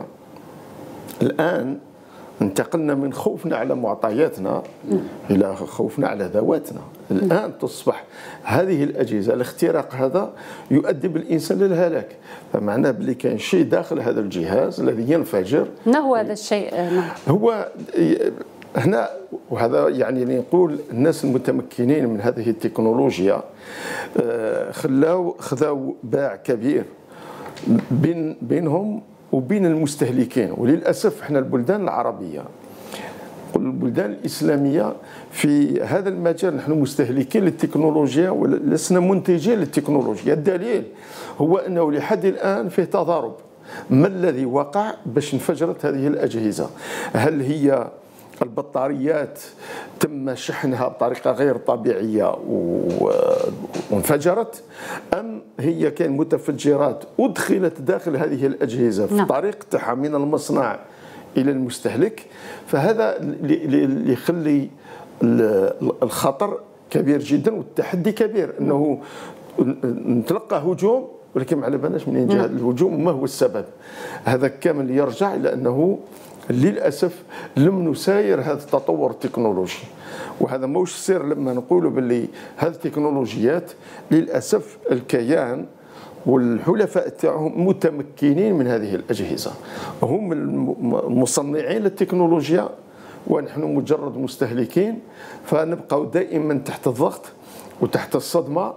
الآن انتقلنا من خوفنا على معطياتنا إلى خوفنا على ذواتنا. الآن تصبح هذه الأجهزة الاختراق هذا يؤدي بالإنسان للهلاك، فمعناه بلي كاين شيء داخل هذا الجهاز الذي ينفجر. ما هو هذا الشيء؟ هو هنا، وهذا يعني نقول الناس المتمكنين من هذه التكنولوجيا خلاو خذاو باع كبير بين بينهم وبين المستهلكين. وللأسف احنا البلدان العربية والبلدان الإسلامية في هذا المجال نحن مستهلكين للتكنولوجيا ولسنا منتجين للتكنولوجيا. الدليل هو أنه لحد الآن فيه تضارب. ما الذي وقع باش انفجرت هذه الأجهزة؟ هل هي البطاريات تم شحنها بطريقة غير طبيعية وانفجرت، أم هي كان متفجرات أدخلت داخل هذه الأجهزة في الطريق تاعها من المصنع إلى المستهلك؟ فهذا اللي يخلي الخطر كبير جدا والتحدي كبير، أنه نتلقى هجوم ولكن ما على بالناش منين جاء الهجوم وما هو السبب. هذا كامل يرجع إلى أنه للأسف لم نساير هذا التطور التكنولوجي، وهذا موش سر لما نقولوا باللي هذه التكنولوجيات للأسف الكيان والحلفاء تاعهم متمكنين من هذه الأجهزة، هم المصنعين للتكنولوجيا ونحن مجرد مستهلكين، فنبقى دائما تحت الضغط وتحت الصدمة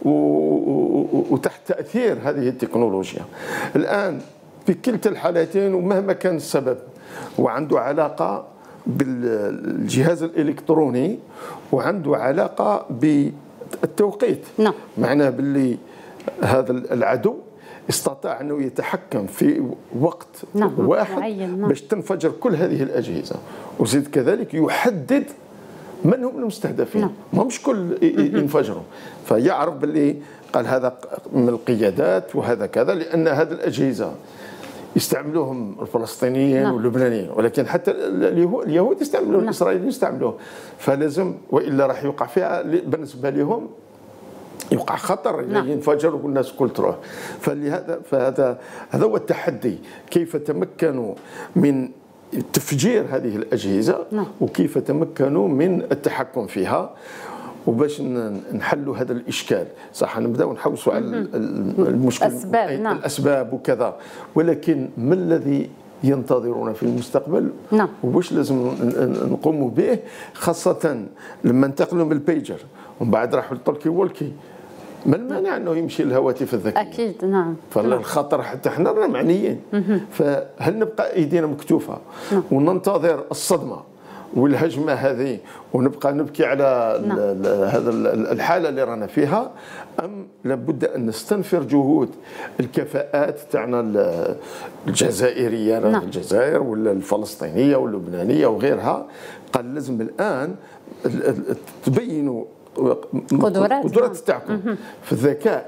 وتحت تأثير هذه التكنولوجيا. الآن في كلتا الحالتين ومهما كان السبب وعنده علاقة بالجهاز الإلكتروني وعنده علاقة بالتوقيت. نعم. معناه باللي هذا العدو استطاع أنه يتحكم في وقت نعم. واحد نعم. باش تنفجر كل هذه الأجهزة، وزيد كذلك يحدد من هم المستهدفين. نعم. ما مش كل ينفجروا، فيعرف باللي قال هذا من القيادات وهذا كذا، لأن هذه الأجهزة يستعملوهم الفلسطينيين نعم. واللبنانيين، ولكن حتى اليهود يستعملوه نعم. الإسرائيليين يستعملوه، فلازم وإلا راح يوقع فيها بالنسبة لهم يوقع خطر نعم. ينفجر والناس كل تروح. فلهذا فهذا هذا هو التحدي، كيف تمكنوا من تفجير هذه الأجهزة نعم. وكيف تمكنوا من التحكم فيها، وباش نحلوا هذا الإشكال. صح نبداو نحوسوا على المشكل الأسباب نعم. الأسباب وكذا، ولكن ما الذي ينتظرون في المستقبل نعم. وواش لازم نقوموا به، خاصة لما انتقلوا من البيجر ومن بعد راحوا للتولكي وولكي. ما المانع انه يمشي الهواتف الذكيه؟ اكيد نعم. فالخطر حتى احنا رانا معنيين، فهل نبقى ايدينا مكتوفه نعم. وننتظر الصدمه والهجمه هذه ونبقى نبكي على نعم. هذا الحاله اللي رانا فيها، ام لابد ان نستنفر جهود الكفاءات تاعنا الجزائريه نعم. الجزائر ولا الفلسطينيه واللبنانيه وغيرها؟ قال لازم الان تبينوا قدرات قدرات تاعكم في الذكاء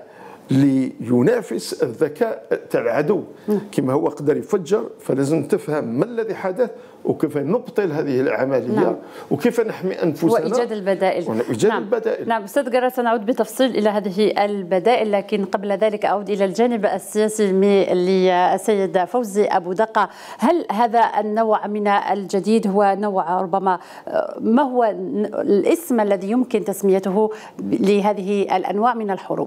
لينافس الذكاء تاع العدو كما هو قدر يفجر. فلازم تفهم ما الذي حدث وكيف نبطل هذه العملية. نعم. وكيف نحمي أنفسنا وإيجاد البدائل. وإيجاد نعم. البدائل. نعم أستاذ قرة، سنعود بتفصيل إلى هذه البدائل، لكن قبل ذلك أعود إلى الجانب السياسي للسيد فوزي أبو دقة. هل هذا النوع من الجديد هو نوع ربما، ما هو الاسم الذي يمكن تسميته لهذه الأنواع من الحروب؟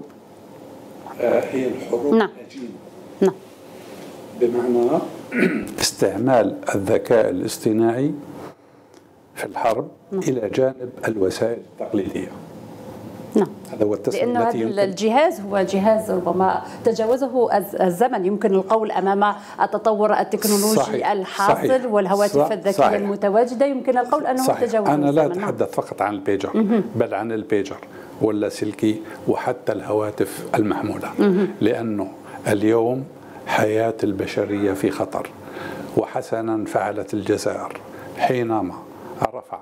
هي الحروب نعم. الهجينة. نعم. بمعنى استعمال الذكاء الاصطناعي في الحرب نعم. إلى جانب الوسائل التقليدية. نعم. هذا هو التسمية. لأن هذا الجهاز هو جهاز ربما تجاوزه الزمن، يمكن القول أمام التطور التكنولوجي صحيح. الحاصل صحيح. والهواتف صحيح. الذكية صحيح. المتواجدة، يمكن القول أنه صحيح. تجاوز أنا لا الزمن. أتحدث فقط عن البيجر بل عن البيجر واللاسلكي وحتى الهواتف المحمولة، لأنه اليوم حياة البشرية في خطر. وحسنا فعلت الجزائر حينما رفع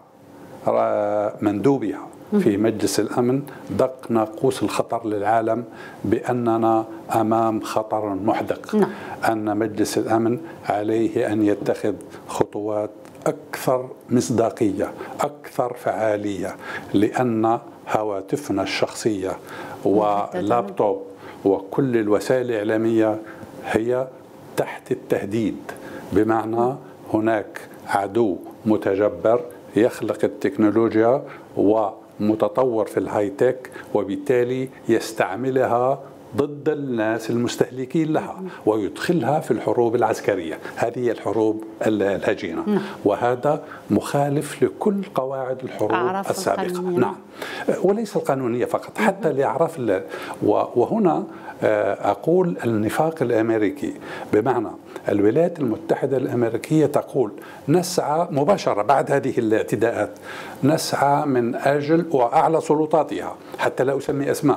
مندوبها في مجلس الأمن دق ناقوس الخطر للعالم بأننا أمام خطر محدق. نعم. أن مجلس الأمن عليه أن يتخذ خطوات أكثر مصداقية، أكثر فعالية، لأن هواتفنا الشخصية واللابتوب وكل الوسائل الإعلامية هي تحت التهديد. بمعنى هناك عدو متجبر يخلق التكنولوجيا ومتطور في الهاي تك، وبالتالي يستعملها ضد الناس المستهلكين لها ويدخلها في الحروب العسكرية. هذه هي الحروب الهجينة. نعم. وهذا مخالف لكل قواعد الحروب السابقة. القانونية. نعم. وليس القانونية فقط، حتى لإعراف. وهنا أقول النفاق الأمريكي، بمعنى الولايات المتحدة الأمريكية تقول نسعى مباشرة بعد هذه الاعتداءات، نسعى من أجل وأعلى سلطاتها حتى لا أسمي أسماء،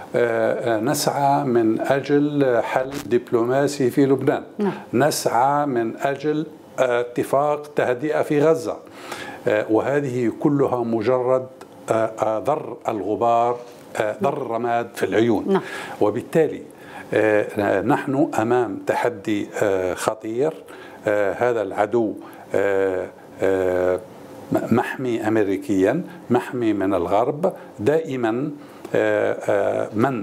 نسعى من أجل حل دبلوماسي في لبنان. نعم. نسعى من أجل اتفاق تهدئة في غزة، وهذه كلها مجرد ذر الغبار، ذر الرماد في العيون. نعم. وبالتالي نحن أمام تحدي خطير. هذا العدو محمي أمريكيا، محمي من الغرب. دائما من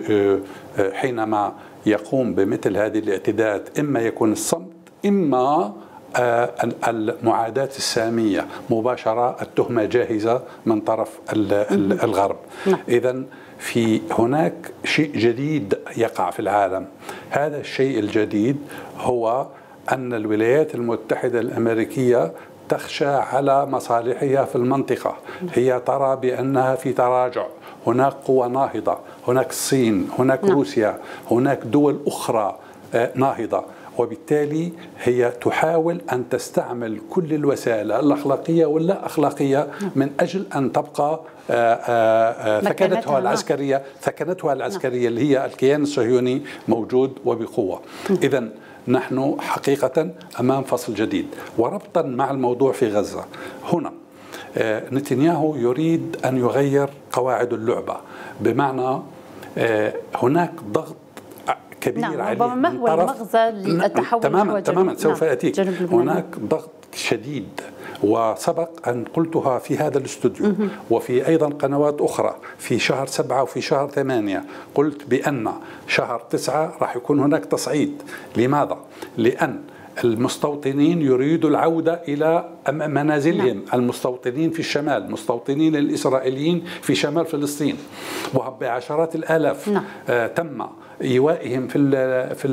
حينما يقوم بمثل هذه الاعتداءات إما يكون الصمت، إما المعاداة السامية مباشرة، التهمة جاهزة من طرف الغرب. إذن في هناك شيء جديد يقع في العالم. هذا الشيء الجديد هو أن الولايات المتحدة الأمريكية تخشى على مصالحها في المنطقة. هي ترى بأنها في تراجع، هناك قوى ناهضة، هناك الصين، هناك روسيا، هناك دول أخرى ناهضة، وبالتالي هي تحاول أن تستعمل كل الوسائل الأخلاقية واللا أخلاقية من أجل أن تبقى ثكنتها العسكرية ثكنتها العسكرية اللي هي الكيان الصهيوني موجود وبقوة. إذن نحن حقيقة أمام فصل جديد. وربطا مع الموضوع في غزة، هنا نتنياهو يريد أن يغير قواعد اللعبة، بمعنى هناك ضغط كبير. نعم. عليه. ما هو المغزى للتحول؟ تماما تماما سوف نعم. أتيك. هناك ضغط شديد، وسبق أن قلتها في هذا الاستوديو وفي أيضا قنوات أخرى في شهر سبعة وفي شهر ثمانية. قلت بأن شهر تسعة راح يكون هناك تصعيد. لماذا؟ لأن المستوطنين يريدوا العودة إلى منازلهم. نعم. المستوطنين في الشمال، المستوطنين الإسرائيليين في شمال فلسطين، وبعشرات الآلاف. نعم. آه تم إيوائهم في في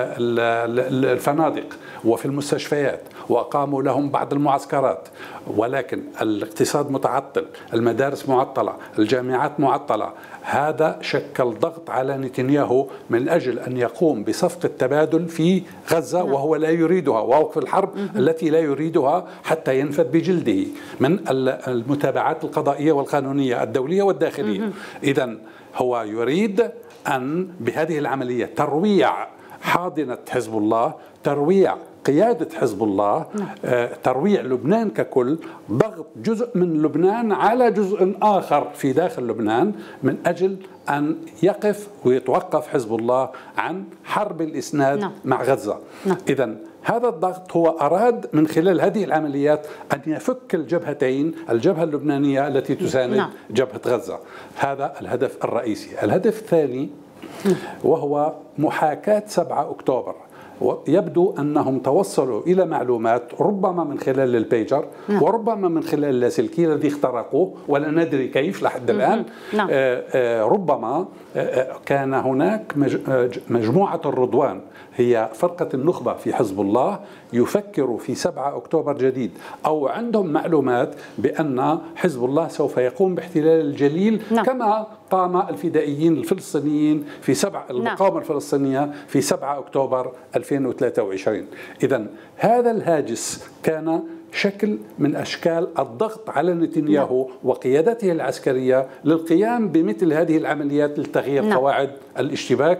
الفنادق وفي المستشفيات، وأقاموا لهم بعض المعسكرات، ولكن الاقتصاد متعطل، المدارس معطلة، الجامعات معطلة. هذا شكل ضغط على نتنياهو من أجل أن يقوم بصفقة تبادل في غزة. نعم. وهو لا يريدها، ووقف الحرب م- التي لا يريدها حتى ينفذ بجلده من المتابعات القضائية والقانونية الدولية والداخلية. إذن هو يريد أن بهذه العملية ترويع حاضنة حزب الله، ترويع قيادة حزب الله، ترويع لبنان ككل، ضغط جزء من لبنان على جزء آخر في داخل لبنان من أجل أن يقف ويتوقف حزب الله عن حرب الإسناد نعم. مع غزة. نعم. إذن هذا الضغط هو أراد من خلال هذه العمليات أن يفك الجبهتين، الجبهة اللبنانية التي تساند نعم. جبهة غزة. هذا الهدف الرئيسي. الهدف الثاني وهو محاكاة سبعة أكتوبر. يبدو أنهم توصلوا إلى معلومات ربما من خلال البيجر نعم. وربما من خلال اللاسلكي الذي اخترقوه ولا ندري كيف لحد الآن. نعم. آآ آآ ربما آآ كان هناك مجموعة الرضوان، هي فرقة النخبة في حزب الله، يفكروا في سبعة أكتوبر جديد، أو عندهم معلومات بأن حزب الله سوف يقوم باحتلال الجليل نعم. كما قام الفدائيين الفلسطينيين في سبع المقاومة الفلسطينية في سبعة أكتوبر ألفين وثلاثة وعشرين. إذن هذا الهاجس كان شكل من أشكال الضغط على نتنياهو نعم. وقيادته العسكرية للقيام بمثل هذه العمليات لتغيير نعم. قواعد الاشتباك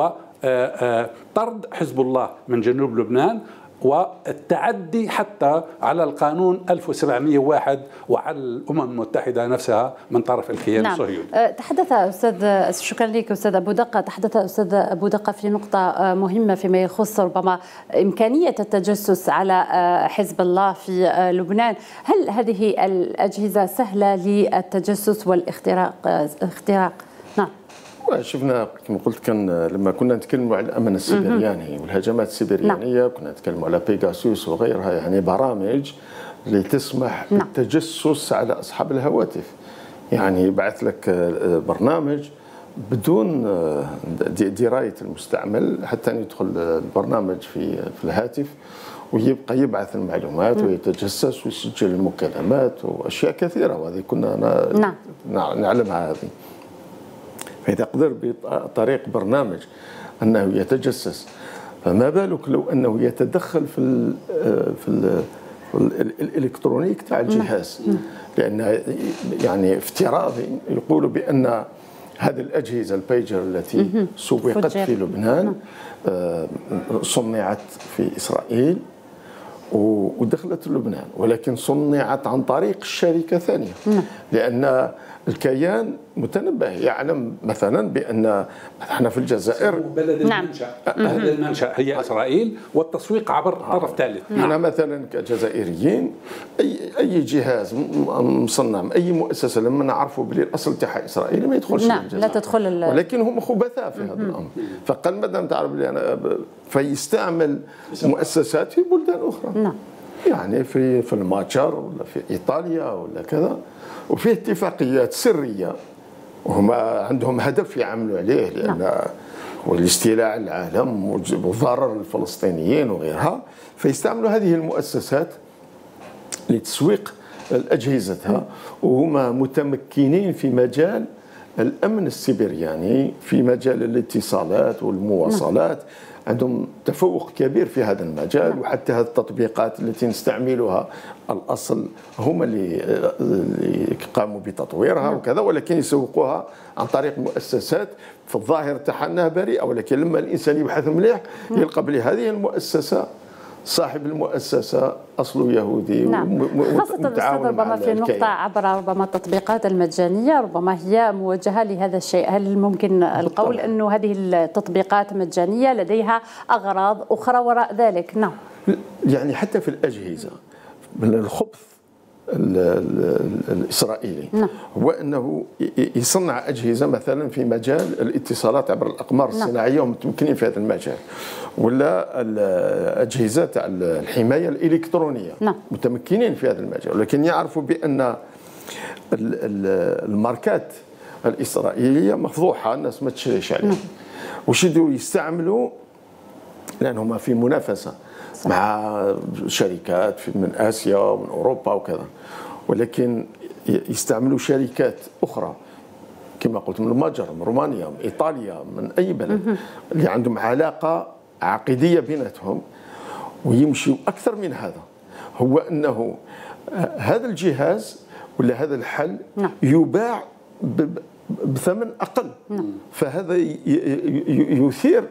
وطرد حزب الله من جنوب لبنان، والتعدي حتى على القانون ألف وسبعمئة وواحد وعلى الأمم المتحدة نفسها من طرف الكيان نعم. الصهيوني. تحدث أستاذ، شكرا لك أستاذ أبو دقة، تحدث أستاذ أبو دقة في نقطة مهمة فيما يخص ربما إمكانية التجسس على حزب الله في لبنان. هل هذه الأجهزة سهلة للتجسس والاختراق؟ اختراق نعم. شفنا كما قلت، كان لما كنا نتكلم على الامن السيبرياني والهجمات السيبريانيه نعم. كنا نتكلم على بيغاسوس وغيرها، يعني برامج اللي تسمح نعم. بالتجسس على اصحاب الهواتف. يعني يبعث لك برنامج بدون درايه المستعمل حتى أن يدخل البرنامج في في الهاتف، ويبقى يبعث المعلومات ويتجسس ويسجل المكالمات واشياء كثيره، وهذه كنا نعم. نعلمها هذه. فإذا قدر بطريق برنامج أنه يتجسس، فما بالك لو أنه يتدخل في ال في, ال في الإلكترونيك تاع الجهاز. لأن يعني افتراضي يقولوا بأن هذه الأجهزة البيجر التي سوقت في لبنان صنعت في إسرائيل ودخلت لبنان، ولكن صنعت عن طريق شركة ثانية، لأن الكيان متنبه يعلم مثلا بان احنا في الجزائر بلد نعم. المنشأ، بلد المنشأ هي اسرائيل، والتسويق عبر طرف ثالث. احنا مثلا كجزائريين اي اي جهاز مصنع، اي مؤسسه لما نعرفوا بلي الاصل تاعها اسرائيلي ما يدخلش نعم. لا تدخل، ولكن هم خبثاء في هذا الامر. فقال مادام تعرف بلي انا فيستعمل مؤسسات في بلدان اخرى نعم. يعني في في الماتشر ولا في ايطاليا ولا كذا، وفي اتفاقيات سريه وهما عندهم هدف يعملوا عليه، لان نعم. هو الاستيلاء على العالم وضرر الفلسطينيين وغيرها، فيستعملوا هذه المؤسسات لتسويق اجهزتها، وهما متمكنين في مجال الامن السيبرياني، في مجال الاتصالات والمواصلات، عندهم تفوق كبير في هذا المجال. وحتى هذه التطبيقات التي نستعملها الأصل هم اللي قاموا بتطويرها وكذا، ولكن يسوقوها عن طريق مؤسسات في الظاهر تاعها بريئة، ولكن لما الإنسان يبحث مليح يلقى بلي هذه المؤسسة صاحب المؤسسة أصله يهودي نعم. خاصة الأستاذ ربما في نقطة عبر ربما التطبيقات المجانية ربما هي موجهة لهذا الشيء. هل ممكن القول أنه هذه التطبيقات مجانية لديها أغراض أخرى وراء ذلك؟ نعم. يعني حتى في الأجهزة من الخبث الإسرائيلي نعم. هو أنه يصنع أجهزة مثلا في مجال الاتصالات عبر الأقمار نعم. الصناعية، ومتمكنين في هذا المجال، ولا الأجهزة تاع الحماية الإلكترونية نعم. متمكنين في هذا المجال، ولكن يعرفوا بأن الماركات الإسرائيلية مفضوحة، الناس ما تشريش عليها نعم. وش يديروا؟ يستعملوا، لأنهم في منافسة مع شركات من آسيا ومن أوروبا وكذا، ولكن يستعملوا شركات أخرى كما قلت من المجر، من رومانيا، من إيطاليا، من أي بلد اللي عندهم علاقة عقدية بيناتهم. ويمشي أكثر من هذا، هو أنه هذا الجهاز ولا هذا الحل يباع بثمن أقل. فهذا يثير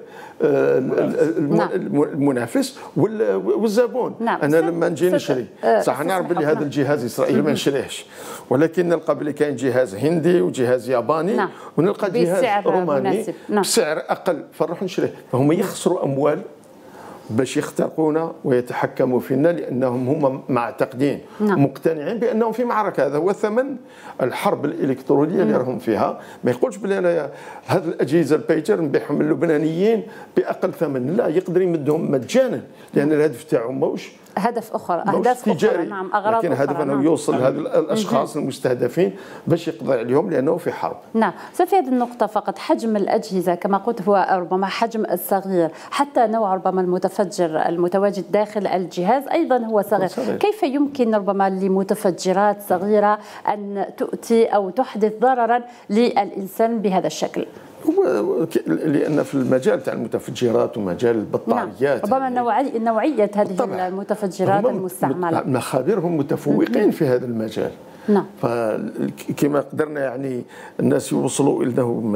المنافس والزبون. أنا لما نجي نشري صح نعرف بلي هذا الجهاز إسرائيلي ما نشريهش، ولكن نلقى بلي كاين جهاز هندي وجهاز ياباني ونلقى جهاز روماني بسعر أقل فنروح نشريه. فهم يخسروا أموال باش يخترقونا ويتحكموا فينا لانهم هم معتقدين نعم. مقتنعين بانهم في معركه. هذا هو ثمن الحرب الالكترونيه اللي راهم فيها. ما يقولش بلي انا هذه الاجهزه البيجر نبيعهم للبنانيين باقل ثمن، لا، يقدر يمدهم مجانا لان الهدف تاعهم ماهوش هدف اخر، اهداف اخرى، نعم، اغراض لكن هدف انه يوصل هذا الاشخاص المستهدفين باش يقضي عليهم لانه في حرب. نعم، في هذه النقطه فقط حجم الاجهزه كما قلت هو ربما حجم الصغير، حتى نوع ربما المتفجر المتواجد داخل الجهاز ايضا هو صغير. صغير. كيف يمكن ربما لمتفجرات صغيره ان تؤتي او تحدث ضررا للانسان بهذا الشكل؟ هو لان في المجال تاع المتفجرات ومجال البطاريات ربما يعني نوعي نوعيه هذه طبعا المتفجرات المستعمله مخابرهم متفوقين في هذا المجال. نعم. فكما قدرنا يعني الناس يوصلوا لهم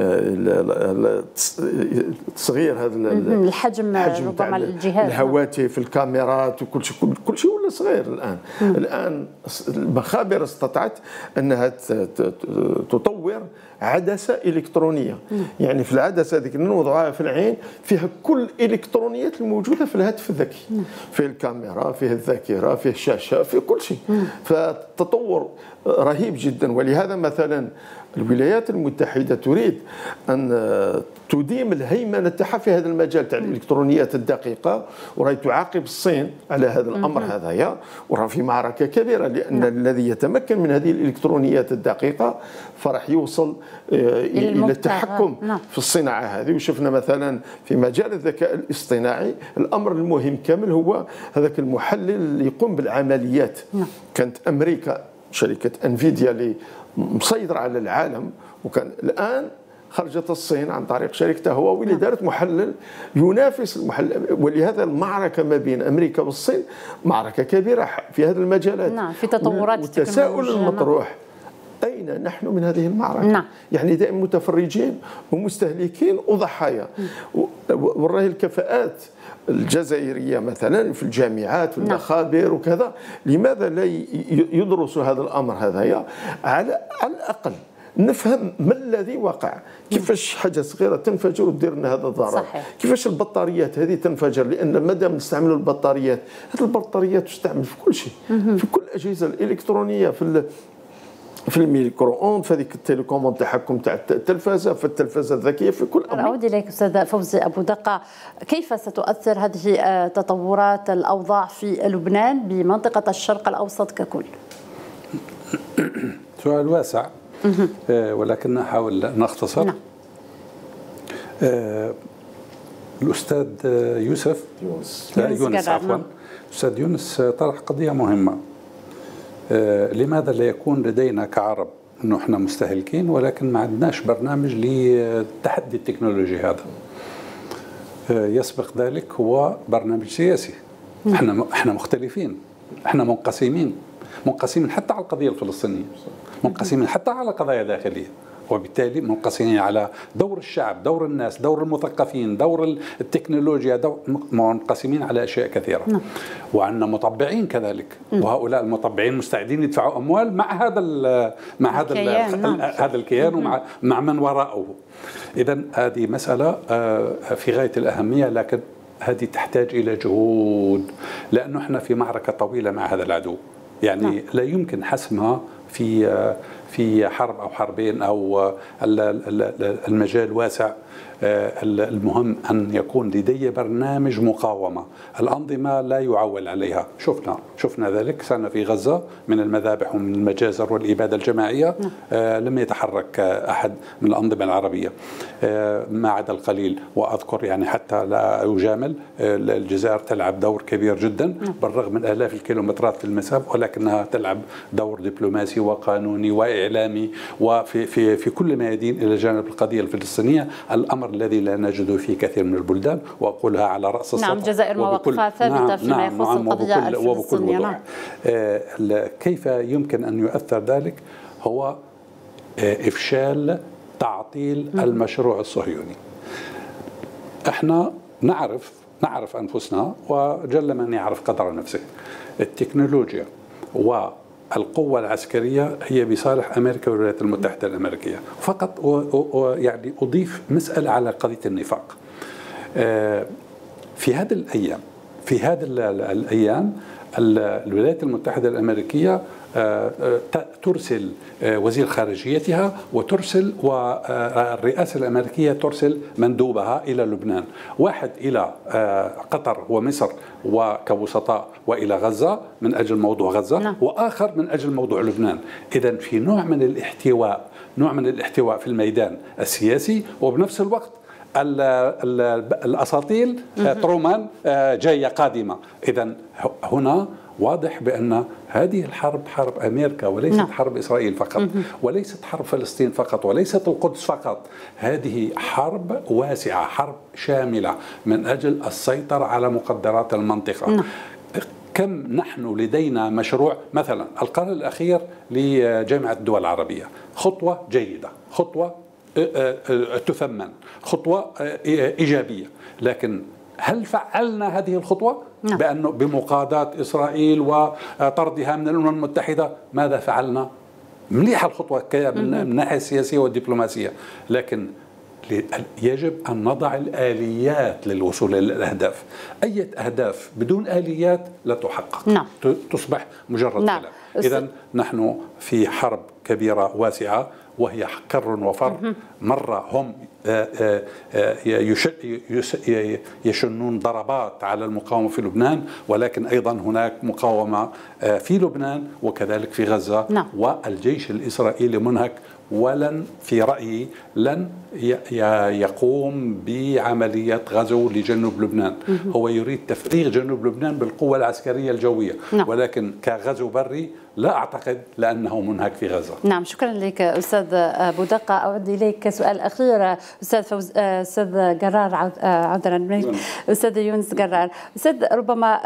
تصغير هذا الحجم ربما الجهاز، الهواتف، الكاميرات وكل شيء كل شيء ولا صغير الان. مم. الان المخابر استطاعت انها تطور عدسه الكترونيه. مم. يعني في العدسه هذيك نوضعها في العين فيها كل الالكترونيات الموجوده في الهاتف الذكي. مم. فيه الكاميرا، فيه الذاكره، فيه الشاشه، فيه كل شيء. مم. فتطور رهيب جدا. ولهذا مثلا الولايات المتحده تريد ان تديم الهيمنه تاعها في هذا المجال تاع الالكترونيات الدقيقه، وراهي تعاقب الصين على هذا الامر هذايا، وراه في معركه كبيره لان الذي يتمكن من هذه الالكترونيات الدقيقه فراح يوصل الى التحكم في الصناعه هذه. وشفنا مثلا في مجال الذكاء الاصطناعي الامر المهم كامل هو هذاك المحلل اللي يقوم بالعمليات. كانت امريكا شركه انفيديا اللي مسيطره على العالم، وكان الان خرجت الصين عن طريق شركتها هواوي اللي دارت محلل ينافس المحلل. ولهذا المعركه ما بين امريكا والصين معركه كبيره في هذه المجالات. نعم، في تطورات التساؤل المطروح أين نحن من هذه المعركة؟ نعم. يعني دائما متفرجين ومستهلكين وضحايا. والله الكفاءات الجزائرية مثلا في الجامعات في المخابر وكذا، لماذا لا يدرسوا هذا الأمر هذايا على على الأقل نفهم ما الذي وقع، كيفاش حاجه صغيره تنفجر وتدير لنا هذا الضرر، كيفاش البطاريات هذه تنفجر، لان مادام نستعملوا البطاريات، هذه البطاريات تستعمل في كل شيء، في كل الاجهزه الالكترونيه، في في الميكرو اون، في هذيك التليكوموند التحكم تاع التلفازه، في التلفازه الذكيه، في كل امر. اعود اليك استاذ فوزي ابو دقه، كيف ستؤثر هذه تطورات الاوضاع في لبنان بمنطقه الشرق الاوسط ككل؟ سؤال واسع. آه ولكن نحاول نختصر. نعم. آه الأستاذ يوسف يونس, يونس عفوا الأستاذ يونس طرح قضية مهمة. آه لماذا لا يكون لدينا كعرب أنه إحنا مستهلكين ولكن ما عندناش برنامج لتحدي التكنولوجي هذا؟ آه يسبق ذلك هو برنامج سياسي. نعم. إحنا إحنا مختلفين، إحنا منقسمين منقسمين حتى على القضية الفلسطينية، منقسمين حتى على قضايا داخلية، وبالتالي منقسمين على دور الشعب، دور الناس، دور المثقفين، دور التكنولوجيا، دور منقسمين على أشياء كثيرة. نعم. وعندنا مطبعين كذلك، وهؤلاء المطبعين مستعدين يدفعوا أموال مع هذا ال مع هذا ال نعم. هذا الكيان ومع مع من وراءه. إذا هذه مسألة في غاية الأهمية، لكن هذه تحتاج إلى جهود، لأنه احنا في معركة طويلة مع هذا العدو. يعني نعم. لا يمكن حسمها في في حرب او حربين او المجال واسع. المهم ان يكون لدي برنامج مقاومه، الانظمه لا يعول عليها. شفنا شفنا ذلك سنة في غزه من المذابح ومن المجازر والاباده الجماعيه. آه لم يتحرك احد من الانظمه العربيه آه ما عدا القليل. واذكر يعني حتى لا اجامل، آه الجزائر تلعب دور كبير جدا بالرغم من الاف الكيلومترات في المسافه، ولكنها تلعب دور دبلوماسي وقانوني واعلامي وفي في في كل ما يدين الى جانب القضيه الفلسطينيه، الامر الذي لا نجده في كثير من البلدان، واقولها على راس السطح. نعم، الجزائر مواقفها ثابته نعم فيما يخص نعم القضيه الفلسطينيه. نعم. آه كيف يمكن ان يؤثر ذلك؟ هو آه افشال تعطيل المشروع الصهيوني. احنا نعرف نعرف أنفسنا، وجل من يعرف قدر نفسه. التكنولوجيا والقوة العسكرية هي بصالح أمريكا والولايات المتحدة الأمريكية فقط. ويعني أضيف مسألة على قضية النفاق. في هذه الأيام في هذه الأيام الولايات المتحدة الأمريكية ترسل وزير خارجيتها وترسل والرئاسة الأمريكية ترسل مندوبها إلى لبنان، واحد إلى قطر ومصر وكوسطاء وإلى غزة من أجل موضوع غزة، نعم. وآخر من أجل موضوع لبنان. إذن في نوع من الاحتواء نوع من الاحتواء في الميدان السياسي، وبنفس الوقت ال ال الأساطيل ترومان جاية قادمة. إذن هنا واضح بأن هذه الحرب حرب أمريكا وليست نعم. حرب إسرائيل فقط، وليست حرب فلسطين فقط، وليست القدس فقط. هذه حرب واسعة، حرب شاملة من أجل السيطرة على مقدرات المنطقة. نعم. كم نحن لدينا مشروع، مثلا القرار الأخير لجامعة الدول العربية، خطوة جيدة، خطوة تثمن، خطوة إيجابية، لكن هل فعلنا هذه الخطوة؟ نعم. بأنه بمقاضاة إسرائيل وطردها من الأمم المتحدة ماذا فعلنا؟ مليحة الخطوة من الناحية السياسية والدبلوماسية، لكن يجب أن نضع الآليات للوصول إلى الأهداف. أي أهداف بدون آليات لا تحقق، نعم. تصبح مجرد نعم. كلام. إذن نحن في حرب كبيرة واسعة، وهي كر وفر. مرة هم يشنون ضربات على المقاومة في لبنان، ولكن أيضا هناك مقاومة في لبنان وكذلك في غزة. نعم. والجيش الإسرائيلي منهك، ولن في رأيي لن يقوم بعملية غزو لجنوب لبنان. هو يريد تفريغ جنوب لبنان بالقوة العسكرية الجوية، نعم. ولكن كغزو بري لا أعتقد، لأنه منهك في غزة. نعم، شكرا لك أستاذ بودقة. أعود إليك سؤال أخير أستاذ فوز أستاذ جرار، عذرا أستاذ يونس جرار. أستاذ، ربما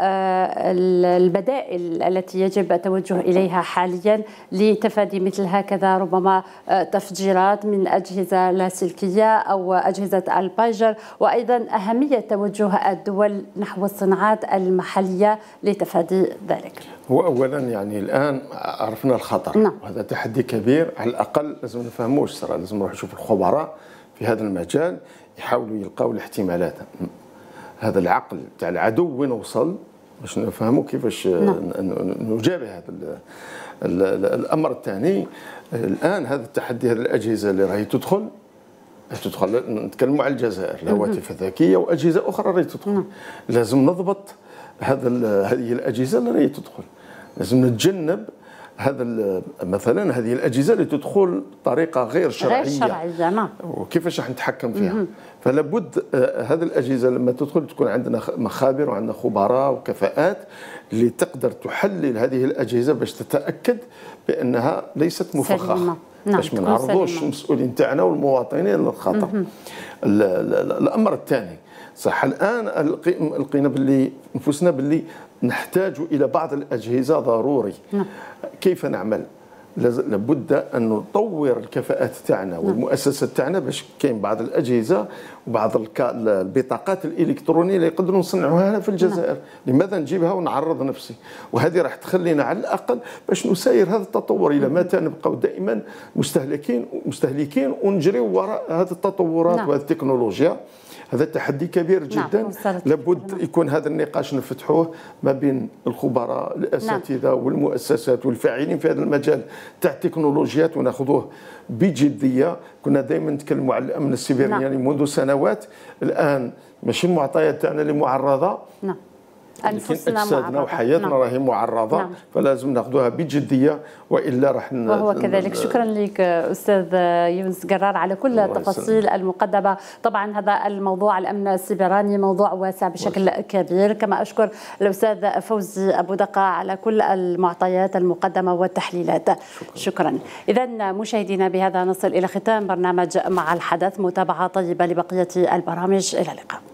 البدائل التي يجب التوجه إليها حاليا لتفادي مثل هكذا ربما تفجيرات من أجهزة لاسلكية أو أجهزة البايجر، وأيضا أهمية توجه الدول نحو الصناعات المحلية لتفادي ذلك. هو أولا يعني الآن عرفنا الخطر، نعم. وهذا تحدي كبير، على الأقل لازم نفهموش صراحة، لازم نروح نشوف الخبراء في هذا المجال يحاولوا يلقاو الاحتمالات. هذا العقل تاع العدو وين وصل باش نفهموا كيفاش نعم. نجابه هذا الأمر. الثاني الآن هذا التحدي، هذه الأجهزة اللي راهي تدخل تدخل نتكلموا على الجزائر، الهواتف الذكية وأجهزة أخرى راهي تدخل، نعم. لازم نضبط هذا هذه الأجهزة اللي راهي تدخل، لازم نتجنب هذا مثلا هذه الأجهزة اللي تدخل بطريقة غير شرعية، غير شرعية، نعم. وكيفاش راح نتحكم فيها؟ مم. فلا بد هذه الأجهزة لما تدخل تكون عندنا مخابر وعندنا خبراء وكفاءات اللي تقدر تحلل هذه الأجهزة باش تتأكد بأنها ليست مفخخة، نعم. باش ما نعرضوش المسؤولين تاعنا والمواطنين للخطر. الأمر الثاني، صح الآن لقينا باللي نفسنا باللي نحتاج إلى بعض الأجهزة ضروري. نعم. كيف نعمل؟ لابد أن نطور الكفاءات تاعنا والمؤسسات تاعنا، باش كاين بعض الأجهزة وبعض البطاقات الإلكترونية اللي يقدروا نصنعوها هنا في الجزائر. نعم. لماذا نجيبها ونعرض نفسي؟ وهذه راح تخلينا على الأقل باش نسير هذا التطور. إلى متى نبقاو دائما مستهلكين مستهلكين ونجريو وراء هذه التطورات. نعم. وهذه التكنولوجيا؟ هذا تحدي كبير جدا. نعم. لابد يكون هذا النقاش نفتحوه ما بين الخبراء الأساتذة. نعم. والمؤسسات والفاعلين في هذا المجال تاع التكنولوجيات، وناخذوه بجدية. كنا دائما نتكلموا على الأمن السيبراني. نعم. منذ سنوات، الآن ماشي المعطيات تاعنا اللي معرضة، نعم. لكن أجسادنا وحياتنا نعم. راهي معرضة. نعم. فلازم ناخذوها بجدية، وإلا راح ن... وهو كذلك. شكرا لك أستاذ يونس جرار على كل التفاصيل المقدمة. طبعا هذا الموضوع الأمن السيبراني موضوع واسع بشكل واسع. كبير. كما أشكر الأستاذ فوزي أبو دقة على كل المعطيات المقدمة والتحليلات. شكرا, شكرا. إذا مشاهدينا، بهذا نصل إلى ختام برنامج مع الحدث. متابعة طيبة لبقية البرامج. إلى اللقاء.